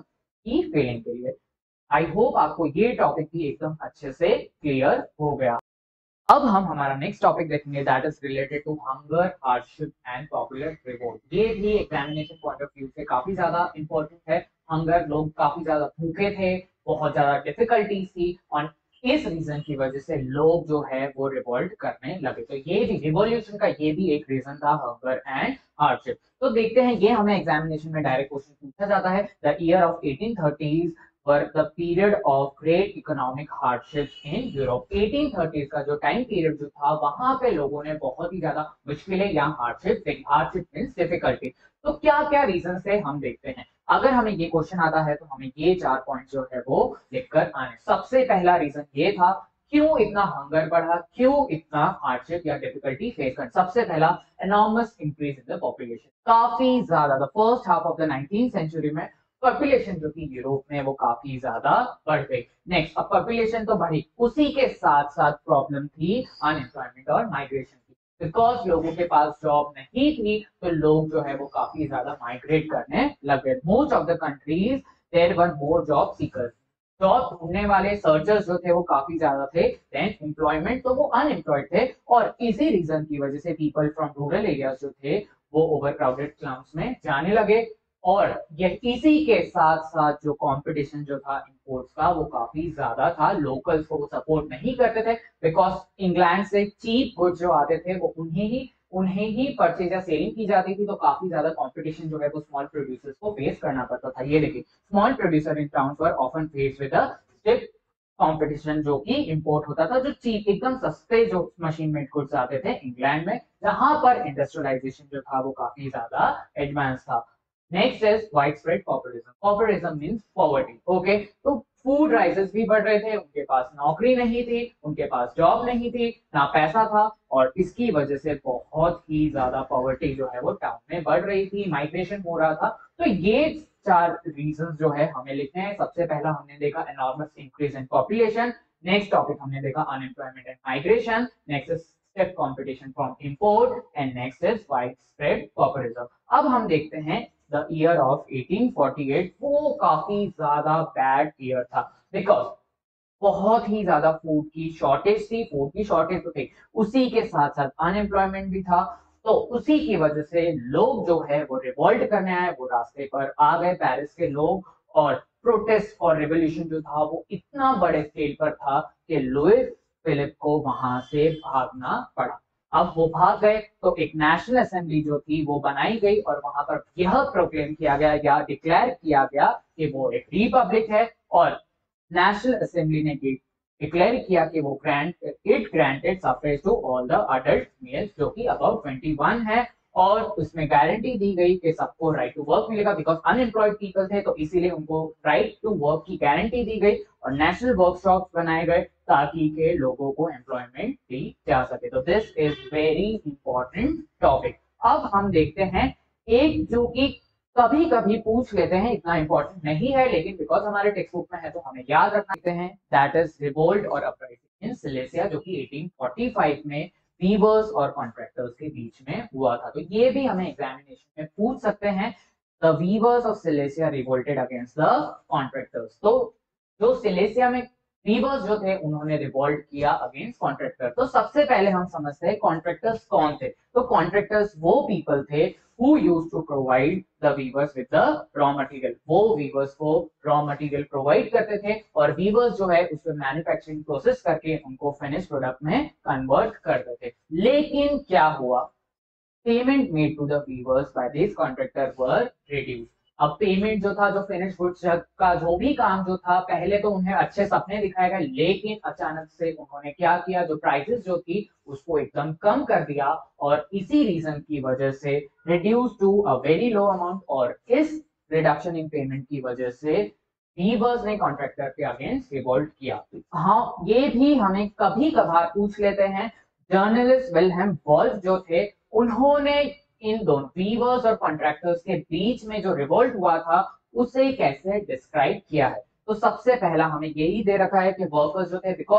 की फीलिंग के लिए। आई होप आपको ये टॉपिक भी एकदम अच्छे से क्लियर हो गया। अब हम हमारा नेक्स्ट टॉपिक देखेंगे that is related to hunger, hardship and popular revolt. ये भी एग्जामिनेशन पॉइंट ऑफ व्यू से काफी ज्यादा इंपॉर्टेंट है। हंगर, लोग काफी ज्यादा भूखे थे, बहुत ज्यादा डिफिकल्टीज थी और इस रीजन की वजह से लोग जो है वो रिवोल्ट करने लगे। तो ये भी रिवॉल्यूशन का ये भी एक रीजन था, हंगर एंड हार्डशिप। तो देखते हैं, ये हमें एग्जामिनेशन में डायरेक्ट क्वेश्चन पूछा जाता है। The year of eighteen thirties were the period of great economic hardships in Europe। Eighteen thirties का जो टाइम पीरियड जो था वहां पे लोगों ने बहुत ही ज्यादा मुश्किलें या हार्डशिप देखी। Hardship means difficulty. तो क्या क्या रीजन थे हम देखते हैं। अगर हमें ये क्वेश्चन आता है तो हमें ये चार पॉइंट जो है वो लिखकर आने। सबसे पहला रीजन ये था, क्यों इतना हंगर बढ़ा, क्यों इतना हार्डशिप या डिफिकल्टी फेस कर। सबसे पहला, enormous increase in the population. काफी ज्यादा the first half of the nineteen century में पॉपुलेशन जो थी यूरोप में वो काफी ज्यादा बढ़ गई। नेक्स्ट, अब पॉपुलेशन तो बढ़ी, उसी के साथ साथ प्रॉब्लम थी अनएम्प्लॉयमेंट और माइग्रेशन की। बिकॉज लोगों के पास जॉब नहीं थी तो लोग जो है वो काफी ज्यादा माइग्रेट करने लगे। Most of the countries there were more job seekers. Job ढूंढने वाले सर्चर्स जो थे वो काफी ज्यादा थे। देन एम्प्लॉयमेंट तो वो अनएम्प्लॉयड थे और इसी रीजन की वजह से पीपल फ्रॉम रूरल एरियाज जो थे वो ओवर क्राउडेड स्लम्स में जाने लगे। और यह इसी के साथ साथ जो कंपटीशन जो था इंपोर्ट्स का वो काफी ज्यादा था। लोकल्स को वो सपोर्ट नहीं करते थे बिकॉज इंग्लैंड से चीप गुड्स जो आते थे वो उन्हें ही उन्हें ही परचेज या सेलिंग की जाती थी। तो काफी ज्यादा कंपटीशन जो है वो स्मॉल प्रोड्यूसर्स को फेस करना पड़ता था। ये देखिए, small producer in towns were often face with a stiff competition जो कि इंपोर्ट होता था, जो चीप एकदम सस्ते जो मशीन मेड गुड्स आते थे इंग्लैंड में, जहां पर इंडस्ट्रियलाइजेशन जो था वो काफी ज्यादा एडवांस था। Next is wide spread populism. Populism means poverty. Okay, तो फूड राइसेस भी बढ़ रहे थे, उनके पास नौकरी नहीं थी, उनके पास जॉब नहीं थी, ना पैसा था और इसकी वजह से बहुत ही ज्यादा पॉवर्टी जो है वो टाउन में बढ़ रही थी, माइग्रेशन हो रहा था। तो ये चार रीजंस जो है हमें लिखने हैं। सबसे पहला हमने देखा enormous increase in population. Next topic हमने देखा unemployment and migration. Next is stiff competition from import and next is widespread populism। अब हम देखते हैं the year of eighteen forty eight. वो काफी ज्यादा बैड ईयर था बिकॉज बहुत ही ज्यादा फूड की शॉर्टेज थी। फूड की शॉर्टेज तो थी, उसी के साथ साथ अनएम्प्लॉयमेंट भी था। तो उसी की वजह से लोग जो है वो रिवॉल्ट करने आए, वो रास्ते पर आ गए पेरिस के लोग। और प्रोटेस्ट और रिवोल्यूशन जो था वो इतना बड़े स्केल पर था कि लुइस फिलिप को वहां से भागना पड़ा। अब वो भाग गए तो एक नेशनल असेंबली जो थी वो बनाई गई और वहां पर यह प्रोक्लेम किया गया या डिक्लेयर किया गया कि वो एक रिपब्लिक है। और नेशनल असेंबली ने डिक्लेयर किया कि वो grant it granted suffrage to all the adult males जो कि अबव ट्वेंटी वन है। और उसमें गारंटी दी गई कि सबको राइट टू वर्क मिलेगा बिकॉज अनएम्प्लॉयड पीपल थे, तो इसीलिए उनको राइट टू वर्क की गारंटी दी गई और नेशनल वर्कशॉप बनाए गए ताकि के लोगों को एम्प्लॉयमेंट दी जा सके। तो this is very important topic. अब हम देखते हैं एक जो कि कभी कभी पूछ लेते हैं, इतना इंपॉर्टेंट नहीं है लेकिन बिकॉज हमारे टेक्स्ट बुक में है तो हमें याद रखते हैं। दैट इज रिवोल्ट और अपराइजिंग इन सिलेसिया जो कि एटीन फोर्टी फाइव में वीवर्स और कॉन्ट्रैक्टर्स के बीच में हुआ था। तो ये भी हमें एग्जामिनेशन में पूछ सकते हैं। The weavers of Silesia revolted against the contractors. तो जो सिलेसिया में वीवर्स जो थे उन्होंने रिवोल्ट किया अगेंस्ट कॉन्ट्रैक्टर। तो सबसे पहले हम समझते हैं कॉन्ट्रैक्टर्स कौन थे। तो कॉन्ट्रैक्टर्स वो पीपल थे who used to provide the weavers with the raw material। वो weavers को raw material provide करते थे और weavers जो है उसमें मैन्युफैक्चरिंग प्रोसेस करके उनको फिनिश प्रोडक्ट में कन्वर्ट करते थे। लेकिन क्या हुआ, payment made to the weavers by these contractor were reduced। अब पेमेंट जो था, जो फिनिश गुड्स का जो भी काम जो था, पहले तो उन्हें अच्छे सपने दिखाए गए लेकिन अचानक से उन्होंने क्या किया, जो प्राइसेस जो थी उसको एकदम कम कर दिया और इसी रीजन की वजह से reduce to a very low amount. और इस रिडक्शन इन पेमेंट की वजह से वीवर्स ने कॉन्ट्रैक्टर के अगेंस्ट रिवोल्ट किया। हाँ, ये भी हमें कभी कभार पूछ लेते हैं। जर्नलिस्ट विल्हेम वॉल्फ जो थे उन्होंने इन दोनों वीवर्स और कॉन्ट्रैक्टर्स के बीच में जो रिवोल्ट हुआ था उसे कैसे डिस्क्राइब किया है। तो सबसे पहला हमें यही दे रखा है कि वर्कर्स जो थे, बिकॉज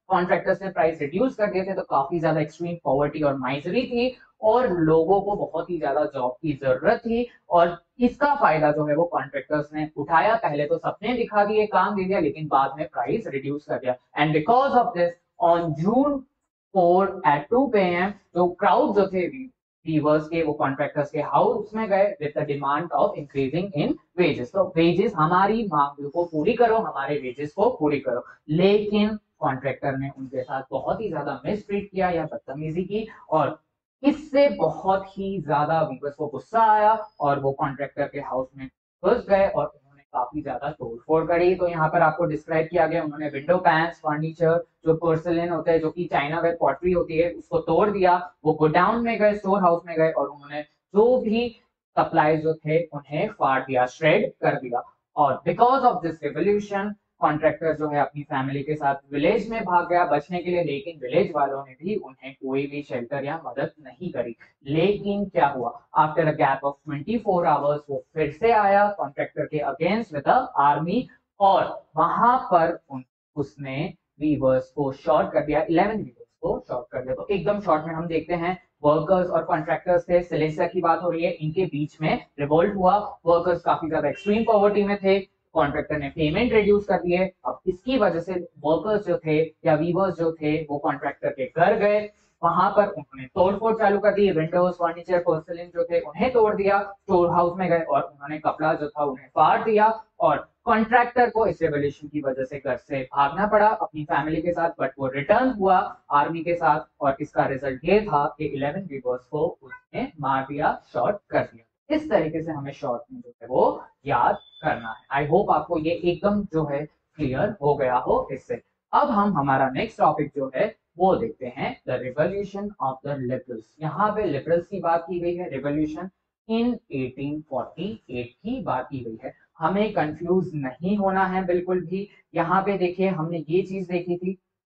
कॉन्ट्रैक्टर्स ने प्राइस रिड्यूस कर दिए थे, तो काफी ज्यादा एक्सट्रीम पॉवर्टी और माइजरी थी और लोगों को बहुत ही ज्यादा जॉब की जरूरत थी और इसका फायदा जो है वो कॉन्ट्रैक्टर्स ने उठाया। पहले तो सपने दिखा दिए, काम दे दिया, लेकिन बाद में प्राइस रिड्यूस कर दिया। And because of this on June four at two p m जो क्राउड जो थे वीवर्स के, वो कॉन्ट्रैक्टर्स के हाउस में गए with the demand of increasing in wages. तो वेजेस, हमारी मांग को पूरी करो, हमारे वेजेस को पूरी करो। लेकिन कॉन्ट्रैक्टर ने उनके साथ बहुत ही ज्यादा मिसट्रीट किया या बदतमीजी की और इससे बहुत ही ज्यादा वीवर्स को गुस्सा आया और वो कॉन्ट्रैक्टर के हाउस में घुस गए और उन्होंने काफी ज्यादा तोड़फोड़ करी। तो यहाँ पर आपको डिस्क्राइब किया गया, उन्होंने विंडो पैंस, फर्नीचर, जो पोर्सिलेन होता है, जो कि चाइना वेयर पॉटरी होती है, उसको तोड़ दिया। वो गोडाउन में गए, स्टोर हाउस में गए और उन्होंने जो भी सप्लाई जो थे उन्हें फाड़ दिया, श्रेड कर दिया। और because of this revolution contractor जो है अपनी फैमिली के साथ विलेज में भाग गया बचने के लिए, लेकिन विलेज वालों ने भी उन्हें कोई भी शेल्टर या मदद नहीं करी। लेकिन क्या हुआ, after a gap of twenty four hours वो फिर से आया कॉन्ट्रैक्टर के अगेंस्ट विद आर्मी और वहां पर उन, उसने वीवर्स को शॉर्ट कर दिया, इलेवन वीवर्स को शॉर्ट कर दिया। तो एकदम शॉर्ट में हम देखते हैं, वर्कर्स और कॉन्ट्रैक्टर्स थे, सिलेसिया की बात हो रही है, इनके बीच में रिवोल्ट हुआ। वर्कर्स काफी ज्यादा एक्सट्रीम पॉवर्टी में थे, कॉन्ट्रैक्टर ने पेमेंट रिड्यूस कर दिए। अब इसकी वजह से वर्कर्स जो थे या वीवर्स जो थे वो कॉन्ट्रैक्टर के घर गए, वहां पर उन्होंने तोड़फोड़ चालू कर दी, विंडोज, फर्नीचर, पोर्सिलेन जो थे उन्हें तोड़ दिया। स्टोर हाउस में गए और उन्होंने कपड़ा जो था उन्हें फाड़ दिया और कॉन्ट्रैक्टर को इस रेवोल्यूशन की वजह से घर से भागना पड़ा अपनी फैमिली के साथ, बट वो रिटर्न हुआ आर्मी के साथ और इसका रिजल्ट ये था कि इलेवन वीवर्स को उसने मार दिया, शॉर्ट कर दिया। इस तरीके से हमें शॉर्ट में जो है वो याद करना है। आई होप आपको ये एकदम जो है क्लियर हो गया हो इससे। अब हम हमारा नेक्स्ट टॉपिक जो है वो देखते हैं, the revolution of the liberals. यहाँ पे लिबरल्स की बात की गई है, revolution in eighteen forty eight की बात की गई है। हमें कंफ्यूज नहीं होना है बिल्कुल भी। यहाँ पे देखिए हमने ये चीज देखी थी,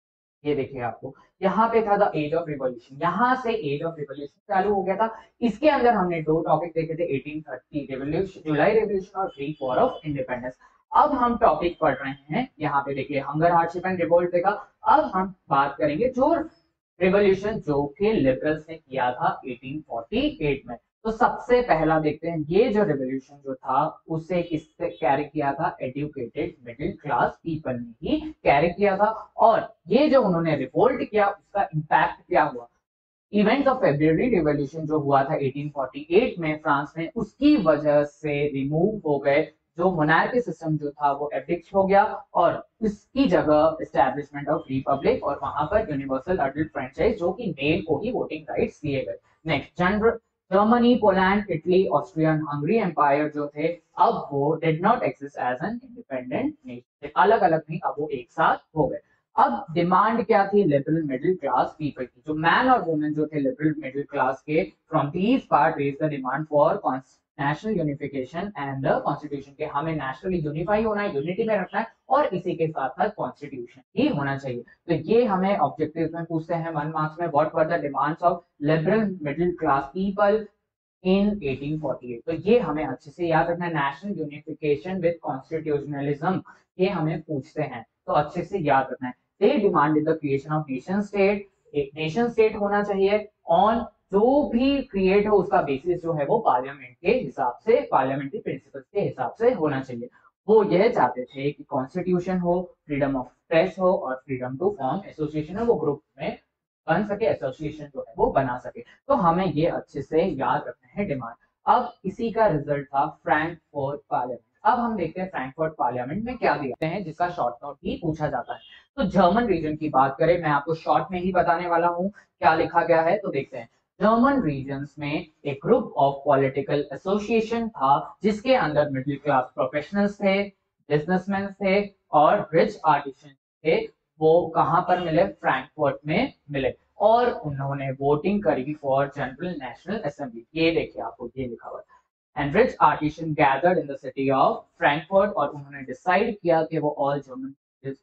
ये देखिए आपको यहाँ पे था द एज ऑफ रिवॉल्यूशन, यहाँ से एज ऑफ रिवॉल्यूशन चालू हो गया था। इसके अंदर हमने दो टॉपिक देखे थे, eighteen thirty revolution, July revolution और ग्रीक वॉर ऑफ इंडिपेंडेंस। अब हम टॉपिक पढ़ रहे हैं, यहाँ पे देखिए हंगर, हार्डशिप एंड रिवोल्ट देखा। अब हम बात करेंगे जो रिवॉल्यूशन जो कि लिबरल्स ने किया था एटीन फोर्टी एट में। तो सबसे पहला देखते हैं, ये जो रिवॉल्यूशन जो था उसे किससे कैरी किया था, एजुकेटेड मिडिल क्लास पीपल ने ही कैरी किया था। और ये जो उन्होंने रिवोल्ट किया उसका इंपैक्ट क्या हुआ, इवेंट्स ऑफ फेब्रुअरी रिवॉल्यूशन जो हुआ था एटीन फोर्टी एट में फ्रांस में, उसकी वजह से रिमूव हो गए, जो मोनार्की सिस्टम जो था वो एब्डिक्ट हो गया और इसकी जगह एस्टैब्लिशमेंट ऑफ रिपब्लिक और वहां पर यूनिवर्सल अडल्ट फ्रेंचाइज जो कि मेल को ही वोटिंग राइट्स दिए गए। Next, general Germany, Poland, Italy, Austrian Hungary empire जो थे अब वो did not exist as an independent nation, अलग अलग नहीं, अब वो एक साथ हो गए। अब डिमांड क्या थी लिबरल मिडिल क्लास पीपल की, जो मैन और वुमेन जो थे लिबरल मिडिल क्लास के, from these part raise the demand for national unification and the constitution, के हमें नेशनली यूनिफाई होना है, यूनिटी में रखना है और इसी के साथ साथ कॉन्स्टिट्यूशन ही होना चाहिए। तो ये हमें ऑब्जेक्टिव्स में पूछते हैं वन मार्क्स में, what were the demands of liberal middle class people in eighteen forty eight. तो ये हमें अच्छे से याद रखना है, नेशनल यूनिफिकेशन विद कॉन्स्टिट्यूशनलिज्म, ये हमें पूछते हैं तो अच्छे से याद रखना है। They demanded the creation of nation state, एक नेशन स्टेट होना चाहिए ऑन, जो भी क्रिएट हो उसका बेसिस जो है वो पार्लियामेंट के हिसाब से, पार्लियामेंट्री प्रिंसिपल्स के हिसाब से होना चाहिए। वो यह चाहते थे कि कॉन्स्टिट्यूशन हो, फ्रीडम ऑफ प्रेस हो और फ्रीडम टू फॉर्म एसोसिएशन हो, वो ग्रुप में बन सके, एसोसिएशन जो है वो बना सके। तो हमें ये अच्छे से याद रखना है डिमांड। अब इसी का रिजल्ट था फ्रैंकफर्ट पार्लियामेंट। अब हम देखते हैं फ्रैंकफर्ट पार्लियामेंट में क्या दिया है, जिसका शॉर्ट नोट ही पूछा जाता है। तो जर्मन रीजन की बात करें, मैं आपको शॉर्ट में ही बताने वाला हूँ क्या लिखा गया है, तो देखते हैं। जर्मन रीजन्स में एक ग्रुप ऑफ पॉलिटिकल एसोसिएशन था जिसके अंदर मिडिल क्लास प्रोफेशनल्स थे, बिजनेसमैन थे और रिच आर्टिसन थे। वो कहां पर मिले, फ्रैंकफर्ट में मिले और उन्होंने वोटिंग करी फॉर जनरल नेशनल असेंबली। ये देखिए आपको ये लिखा हुआ है, and rich artisan gathered in the city of Frankfurt, और उन्होंने डिसाइड किया कि वो ऑल जर्मन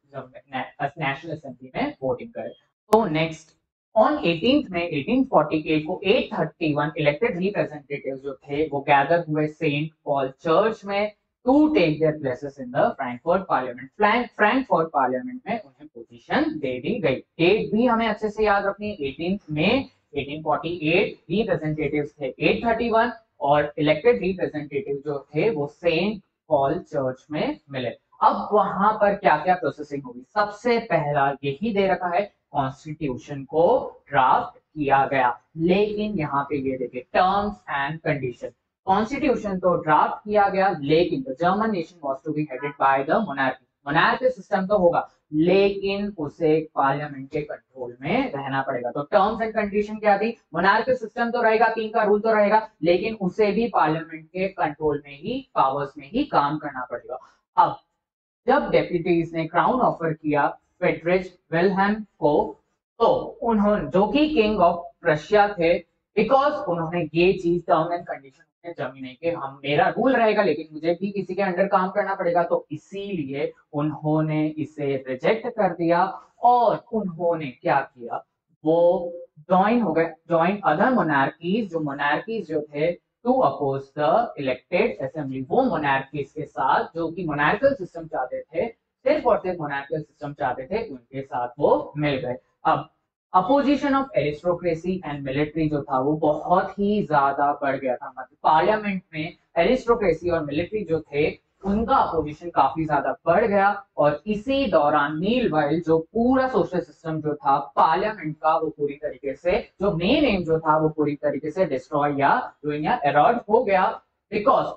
नेशनल असेंबली में वोटिंग करें। तो नेक्स्ट, ऑन एटीन्थ में एटीन फोर्टी एट को eight thirty one elected representatives जो थे वो गैदर हुए सेंट पॉल चर्च में to take their places in the Frankfurt parliament. Frankfurt parliament में उन्हें पोजीशन दे दी गई। डेट भी हमें अच्छे से याद रखनी है, अठारह मई अठारह सौ अड़तालीस। रिप्रेजेंटेटिव्स थे आठ सौ इकतीस और इलेक्टेड रिप्रेजेंटेटिव जो थे वो सेंट पॉल चर्च में मिले। अब वहां पर क्या क्या प्रोसेसिंग होगी, सबसे पहला यही दे रखा है, कॉन्स्टिट्यूशन को ड्राफ्ट किया गया। लेकिन यहाँ पे ये देखिए टर्म्स एंड कंडीशन, कॉन्स्टिट्यूशन तो ड्राफ्ट किया गया लेकिन the German nation was to be headed by the monarchy. Monarchy system तो होगा लेकिन उसे पार्लियामेंट के कंट्रोल में रहना पड़ेगा। तो टर्म्स एंड कंडीशन क्या थी, मोनार्की सिस्टम तो रहेगा, किंग का रूल तो रहेगा, लेकिन उसे भी पार्लियामेंट के कंट्रोल में ही, पावर्स में ही काम करना पड़ेगा। अब जब डेप्यूटीज ने क्राउन ऑफर किया फ्रेडरिक विल्हेम को, तो उन्होंने, जो कि किंग ऑफ रशिया थे, बिकॉज उन्होंने ये चीज टर्म एंड कंडीशन जमी नहीं कि हम, मेरा रूल रहेगा लेकिन मुझे भी किसी के अंडर काम करना पड़ेगा, तो इसीलिए उन्होंने इसे रिजेक्ट कर दिया और उन्होंने क्या किया, वो ज्वाइन हो गए, ज्वाइन अदर मोनार्कीज, जो मोनार्कीज जो थे to oppose the elected assembly. वो मोनार्कीज के साथ जो कि मोनार्कल सिस्टम चाहते थे, सिर्फ और सिर्फ मोनार्कल सिस्टम चाहते थे, उनके साथ वो मिल गए। अब opposition of aristocracy and military जो था वो बहुत ही ज्यादा बढ़ गया था। मतलब पार्लियामेंट में एरिस्टोक्रेसी और मिलिट्री जो थे उनका अपोजिशन काफी ज्यादा बढ़ गया और इसी दौरान मीनवाइल जो पूरा सोशल सिस्टम जो था पार्लियामेंट का, वो पूरी तरीके से, जो मेन एम जो था वो पूरी तरीके से डिस्ट्रॉय या रुइन या एरॉड हो गया। बिकॉज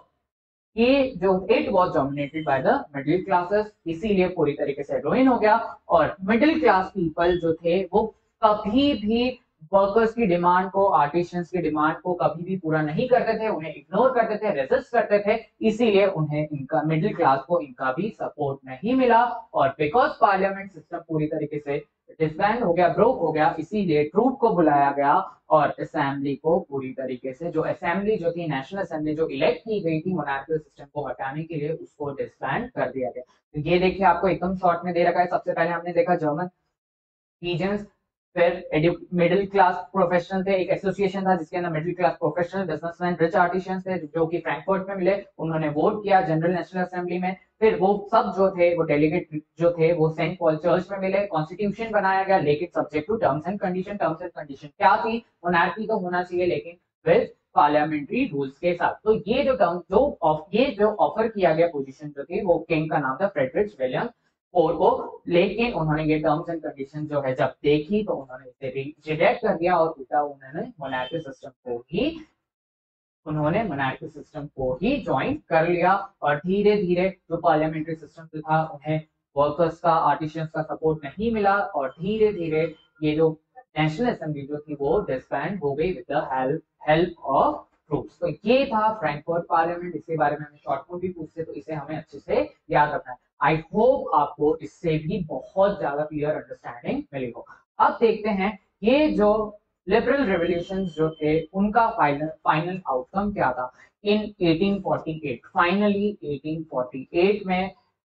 ये जो it was dominated by the middle classes, इसीलिए पूरी तरीके से रुइन हो गया। और मिडिल क्लास पीपल जो थे वो कभी भी वर्कर्स की डिमांड को, आर्टिशियंस की डिमांड को कभी भी पूरा नहीं करते थे, उन्हें इग्नोर करते थे, रेजिस्ट करते थे, इसीलिए उन्हें, इनका, मिडिल क्लास को इनका भी सपोर्ट नहीं मिला। और बिकॉज पार्लियामेंट सिस्टम पूरी तरीके से डिसबैंड हो गया, ब्रोक हो गया, इसीलिए ट्रूप को बुलाया गया और असेंबली को पूरी तरीके से, जो असेंबली जो थी, नेशनल असेंबली जो इलेक्ट की गई थी मोनार्कियल सिस्टम को हटाने के लिए, उसको डिसबैंड कर दिया गया। तो ये देखिए आपको एकदम शॉर्ट में दे रखा है। सबसे पहले हमने देखा जर्मन रीजन्स, फिर मिडिल क्लास प्रोफेशनल थे, एक एसोसिएशन था जिसके अंदर middle class professional, businessman, rich artisans थे जो कि फ्रैंकफर्ट में मिले, उन्होंने वोट किया जनरल नेशनल असेंबली में। फिर वो सब जो थे, वो डेलीगेट जो थे, वो सेंट पॉल चर्च में मिले, कॉन्स्टिट्यूशन बनाया गया लेकिन subject to terms and condition. Terms and condition क्या थी, मोनार्की तो होना चाहिए लेकिन विद पार्लियामेंट्री रूल्स के साथ। तो ये जो टर्म, जो ऑफ ये जो ऑफर किया गया पोजीशन जो थी, वो किंग का नाम था फ्रेडरिक विलियम फोर को, लेकिन उन्होंने ये टर्म्स एंड कंडीशन जो है जब देखी तो उन्होंने इसे रिजेक्ट कर दिया और उल्टा उन्होंने मोनार्की सिस्टम को ही उन्होंने मोनार्की सिस्टम को ही ज्वाइन कर लिया। और धीरे धीरे जो पार्लियामेंट्री सिस्टम जो था उन्हें वर्कर्स का, आर्टिशियंस का सपोर्ट नहीं मिला और धीरे धीरे ये जो नेशनल असेंबली जो थी वो डिसबैंड हो गई with the help help of troops. तो ये था फ्रैंकफर्ट पार्लियामेंट। इसके बारे में हमें शॉर्ट नोट भी पूछते तो इसे हमें अच्छे से याद रखना है। आई होप आपको इससे भी बहुत ज्यादा क्लियर अंडरस्टैंडिंग मिली हो। अब देखते हैं ये जो लिबरल रेवोल्यूशन जो थे उनका फाइनल फाइनल आउटकम क्या था। इन अठारह सौ अड़तालीस, फाइनली अठारह सौ अड़तालीस में,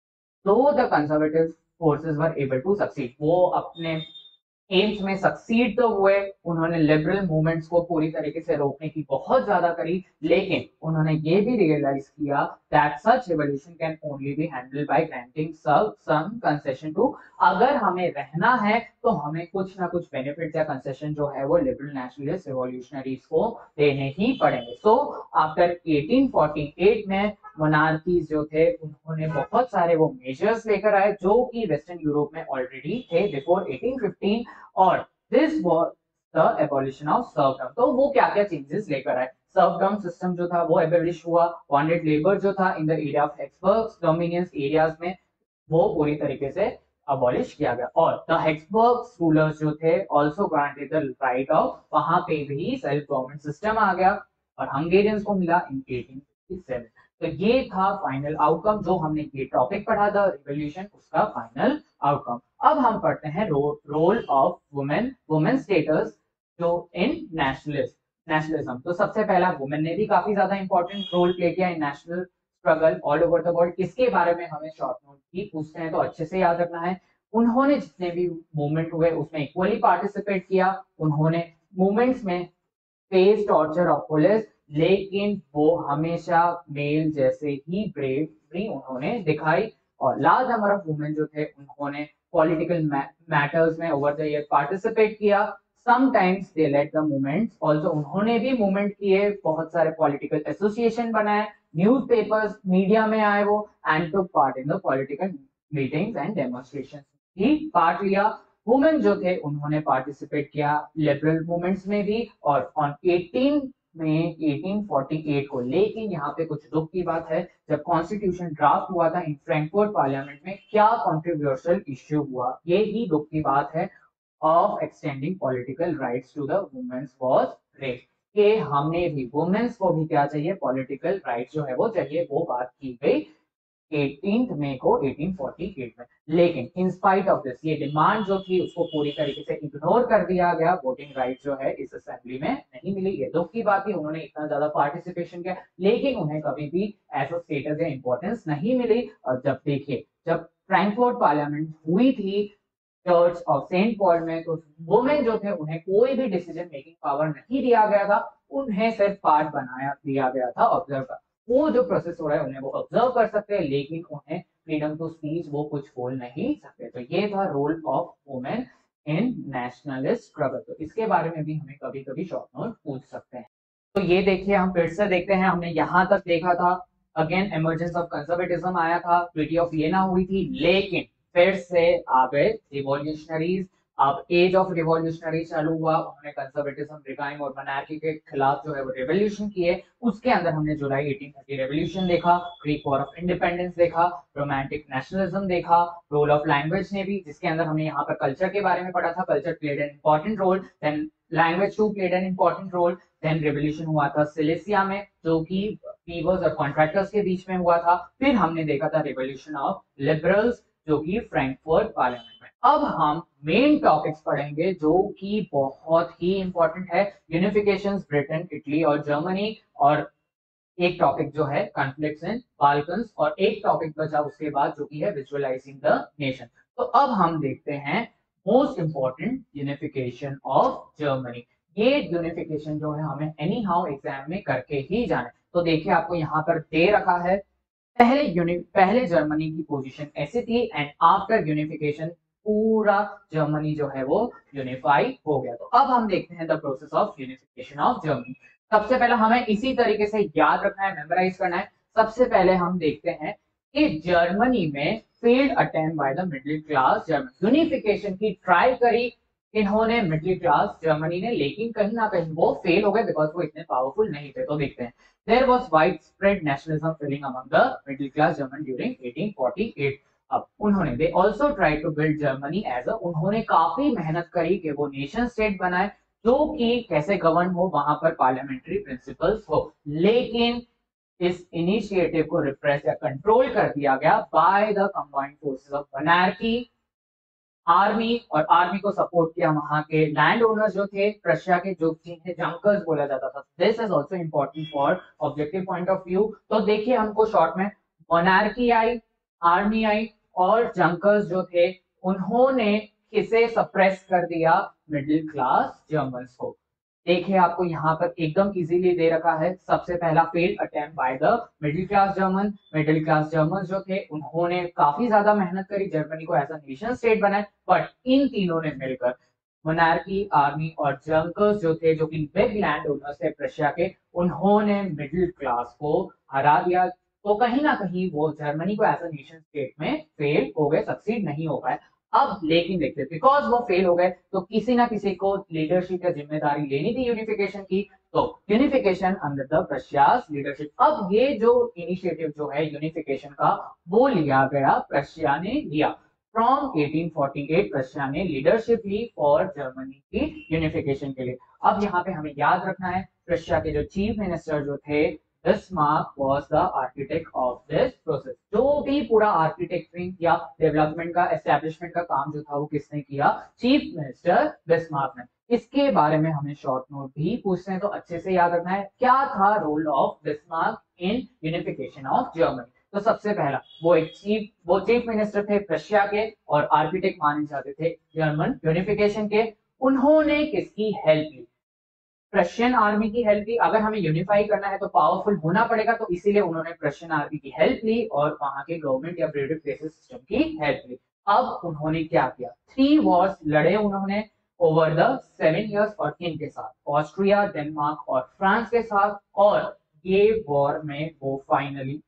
though the conservative forces were able to succeed, वो अपने एम्स में सक्सीड तो हुए, उन्होंने लिबरल मूवमेंट्स को पूरी तरीके से रोकने की बहुत ज्यादा करी, लेकिन उन्होंने ये भी रियलाइज किया that such revolution can only be handled by granting some concession to, अगर हमें रहना है तो हमें कुछ ना कुछ बेनिफिट या कंसेशन जो है वो लिबरल नेशनलिस्ट रिवॉल्यूशनरीज को देने ही पड़ेंगे। सो आफ्टर अठारह सौ अड़तालीस में मोनार्कीज जो थे उन्होंने बहुत सारे वो मेजर्स लेकर आए जो कि वेस्टर्न यूरोप में ऑलरेडी थे बिफोर अठारह सौ पंद्रह, और this was the abolition of serfdom. तो वो क्या क्या चेंजेस लेकर आए, सर्वडम सिस्टम जो था वो एबॉलिश हुआ, बॉन्डेड लेबर जो था in the area of Habsburg dominions areas में वो पूरी तरीके से अबॉलिश किया गया, और द हैब्सबर्ग रूलर्स जो थे also granted the right of, वहां पे भी सेल्फ गवर्नमेंट सिस्टम आ गया और हंगेरियंस को मिला इन अठारह सौ सत्तावन। तो ये था फाइनल आउटकम, जो हमने ये टॉपिक पढ़ा था रिवॉल्यूशन, उसका फाइनल आउटकम। अब हम पढ़ते हैं role of women, women status जो इन नेशनलिस्ट नेशनलिज्म। तो सबसे पहला, वुमेन ने भी काफी ज्यादा इंपॉर्टेंट रोल प्ले किया in national struggle all over the world. इसके बारे में हमें शॉर्ट नोट भी पूछते हैं तो अच्छे से याद रखना है। उन्होंने जितने भी मूवमेंट हुए उसमें इक्वली पार्टिसिपेट किया, उन्होंने मूवमेंट्स में फेस टॉर्चर ऑफ पुलिस, लेकिन वो हमेशा मेल जैसे ही ब्रेवरी उन्होंने दिखाई और लार्ज नंबर ऑफ वुमेन जो थे उन्होंने पॉलिटिकल मैटर्स में ओवर द ईयर पार्टिसिपेट किया। Sometimes they led the movements also, उन्होंने भी मूवमेंट किए, बहुत सारे पॉलिटिकल एसोसिएशन बनाए, न्यूज़पेपर्स मीडिया में आए वो, and took part in the political meetings and demonstration भी पार्ट लिया। वुमेन जो थे उन्होंने पार्टिसिपेट किया लिबरल मूवमेंट्स में भी और ऑन एटीन में अठारह सौ अड़तालीस को। लेकिन यहाँ पे कुछ दुख की बात है, जब कॉन्स्टिट्यूशन ड्राफ्ट हुआ था इन फ्रैंकफर्ट पार्लियामेंट में, क्या कंट्रोवर्शियल इश्यू हुआ, ये ही दुख की बात है, of extending political rights to the womens was rate, कि हमने भी वुमेन्स को भी क्या चाहिए, पॉलिटिकल राइट्स जो है वो चाहिए, वो बात की गई अठारह मई को अठारह सौ अड़तालीस में। लेकिन इन स्पाइट ऑफ दिस ये डिमांड जो थी उसको पूरी तरीके से इग्नोर कर दिया गया, वोटिंग राइट जो है इस असेंबली में नहीं मिली। ये दुख की बात थी, उन्होंने इतना ज्यादा पार्टिसिपेशन किया लेकिन उन्हें कभी भी ऐसा स्टेटस या इंपॉर्टेंस नहीं मिली। और जब देखिए जब फ्रैंकफर्ट पार्लियामेंट हुई थी चर्च ऑफ सेंट पॉल में, तो वुमेन जो थे उन्हें कोई भी डिसीजन मेकिंग पावर नहीं दिया गया था, उन्हें सिर्फ पार्ट बनाया दिया गया था ऑब्जर्व का। वो जो प्रोसेस हो रहा है उन्हें वो ऑब्जर्व कर सकते हैं लेकिन उन्हें फ्रीडम टू स्पीच वो कुछ बोल नहीं सकते। तो ये था role of women in nationalist struggle. तो इसके बारे में भी हमें कभी कभी शॉर्ट नोट पूछ सकते हैं। तो ये देखिए हम फिर से देखते हैं, हमने यहाँ तक देखा था अगेन इमर्जेंस ऑफ कंजर्वेटिज्म आया था, ट्रीटी ऑफ वियना हुई थी, लेकिन फिर से आ गए रिवॉल्यूशनरीज। अब एज ऑफ रिवॉल्यूशनरी चालू हुआ, उन्होंने कंजर्वेटिज्म, रिगाइम और मोनार्की के खिलाफ जो है वो रेवोल्यूशन किए। उसके अंदर हमने जुलाई अठारह सौ तीस रेवोल्यूशन देखा, ग्रीक वॉर ऑफ इंडिपेंडेंस देखा, रोमांटिक नेशनलिज्म देखा, रोल ऑफ लैंग्वेज ने भी, जिसके अंदर हमने यहाँ पर कल्चर के बारे में पढ़ा था, culture played an important role, then language too played an important role, then revolution हुआ था सिलेसिया में जो कि वीवर्स और कॉन्ट्रैक्टर्स के बीच में हुआ था, फिर हमने देखा था रेवोल्यूशन ऑफ लिबरल्स जो कि फ्रैंकफर्ट पार्लियामेंट में। अब हम मेन टॉपिक्स पढ़ेंगे जो कि बहुत ही इंपॉर्टेंट है, यूनिफिकेशन ब्रिटेन, इटली और जर्मनी, और एक टॉपिक जो है कॉन्फ्लिक्ट्स इन बाल्कन्स, और एक टॉपिक बचा उसके बाद जो कि है विजुअलाइजिंग द नेशन। तो अब हम देखते हैं most important unification of Germany. ये यूनिफिकेशन जो है हमें एनी हाउ एग्जाम में करके ही जाना है। तो देखिए आपको यहाँ पर दे रखा है, पहले यूनि पहले जर्मनी की पोजीशन ऐसी थी एंड आफ्टर यूनिफिकेशन पूरा जर्मनी जो है वो यूनिफाई हो गया। तो अब हम देखते हैं the process of unification of Germany. सबसे पहले हमें इसी तरीके से याद रखना है, मेमोराइज करना है। सबसे पहले हम देखते हैं कि जर्मनी में failed attempt by the middle class German, unification की ट्राई करी इन्होंने मिडिल क्लास जर्मनी ने, लेकिन कहीं ना कहीं वो फेल हो गए बिकॉज वो इतने पावरफुल नहीं थे। तो देखते हैं, there was widespread nationalism feeling among the middle class German during अठारह सौ अड़तालीस। अब उन्होंने they also tried to build Germany as a, उन्होंने काफी मेहनत करी कि वो नेशन स्टेट बनाए जो कि कैसे गवर्न हो, वहां पर पार्लियामेंट्री प्रिंसिपल्स हो, लेकिन इस इनिशिएटिव को रिप्रेस या कंट्रोल कर दिया गया by the combined forces of monarchy, army, और आर्मी को सपोर्ट किया वहां के लैंड ओनर्स जो थे प्रशिया के, जो जिन्हें जंकर्स बोला जाता था। This is also important for objective point of view. तो देखिए हमको शॉर्ट में मोनार्की आई, आर्मी आई और जंकर्स जो थे उन्होंने किसे सप्रेस कर दिया, मिडिल क्लास जर्मन्स को। देखिए आपको यहाँ पर एकदम इजीली दे रखा है, सबसे पहला failed attempt by the middle class German. Middle class German जो थे उन्होंने काफी ज्यादा मेहनत करी, जर्मनी को एज अ नेशन स्टेट बनाए, बट इन तीनों ने मिलकर, मोनार्की, आर्मी और जंकर्स जो थे जो कि बिग लैंड ओनर्स थे प्रशिया के, उन्होंने मिडिल क्लास को हरा दिया। तो कहीं ना कहीं वो जर्मनी को एज अ नेशन स्टेट में फेल हो गए, सक्सीड नहीं हो पाए। अब लेकिन देखते बिकॉज वो फेल हो गए तो किसी ना किसी को लीडरशिप या जिम्मेदारी लेनी थी यूनिफिकेशन की, तो unification under the Prussia's leadership. अब ये जो इनिशिएटिव जो है यूनिफिकेशन का वो लिया गया, प्रशिया ने लिया। फ्रॉम अठारह सौ अड़तालीस प्रशिया ने लीडरशिप ली फॉर जर्मनी की यूनिफिकेशन के लिए। अब यहाँ पे हमें याद रखना है प्रशिया के जो चीफ मिनिस्टर जो थे, Bismarck was the architect of this process। जो भी पूरा आर्किटेक्चरिंग या डेवलपमेंट का, एस्टेब्लिशमेंट का काम जो था वो किसने किया, चीफ मिनिस्टर बिस्मार्क ने। इसके बारे में हमें शॉर्ट नोट भी पूछते हैं तो अच्छे से याद रखना है, क्या था role of Bismarck in unification of Germany. तो सबसे पहला वो एक चीफ वो चीफ मिनिस्टर थे प्रशिया के और आर्किटेक्ट माने जाते थे जर्मन यूनिफिकेशन के। उन्होंने किसकी हेल्प ली, प्रशियन आर्मी की हेल्प ली। अगर हमें यूनिफाई करना है तो पावरफुल होना पड़ेगा, तो इसीलिए उन्होंने प्रशियन आर्मी की हेल्प ली और वहां के गवर्नमेंट या ब्यूरोक्रेसी सिस्टम की हेल्प ली। अब उन्होंने क्या किया, थ्री वॉर्स लड़े उन्होंने ओवर द सेवन इयर्स, और किन के साथ, ऑस्ट्रिया, डेनमार्क और फ्रांस के साथ। और ये वॉर में वो फाइनली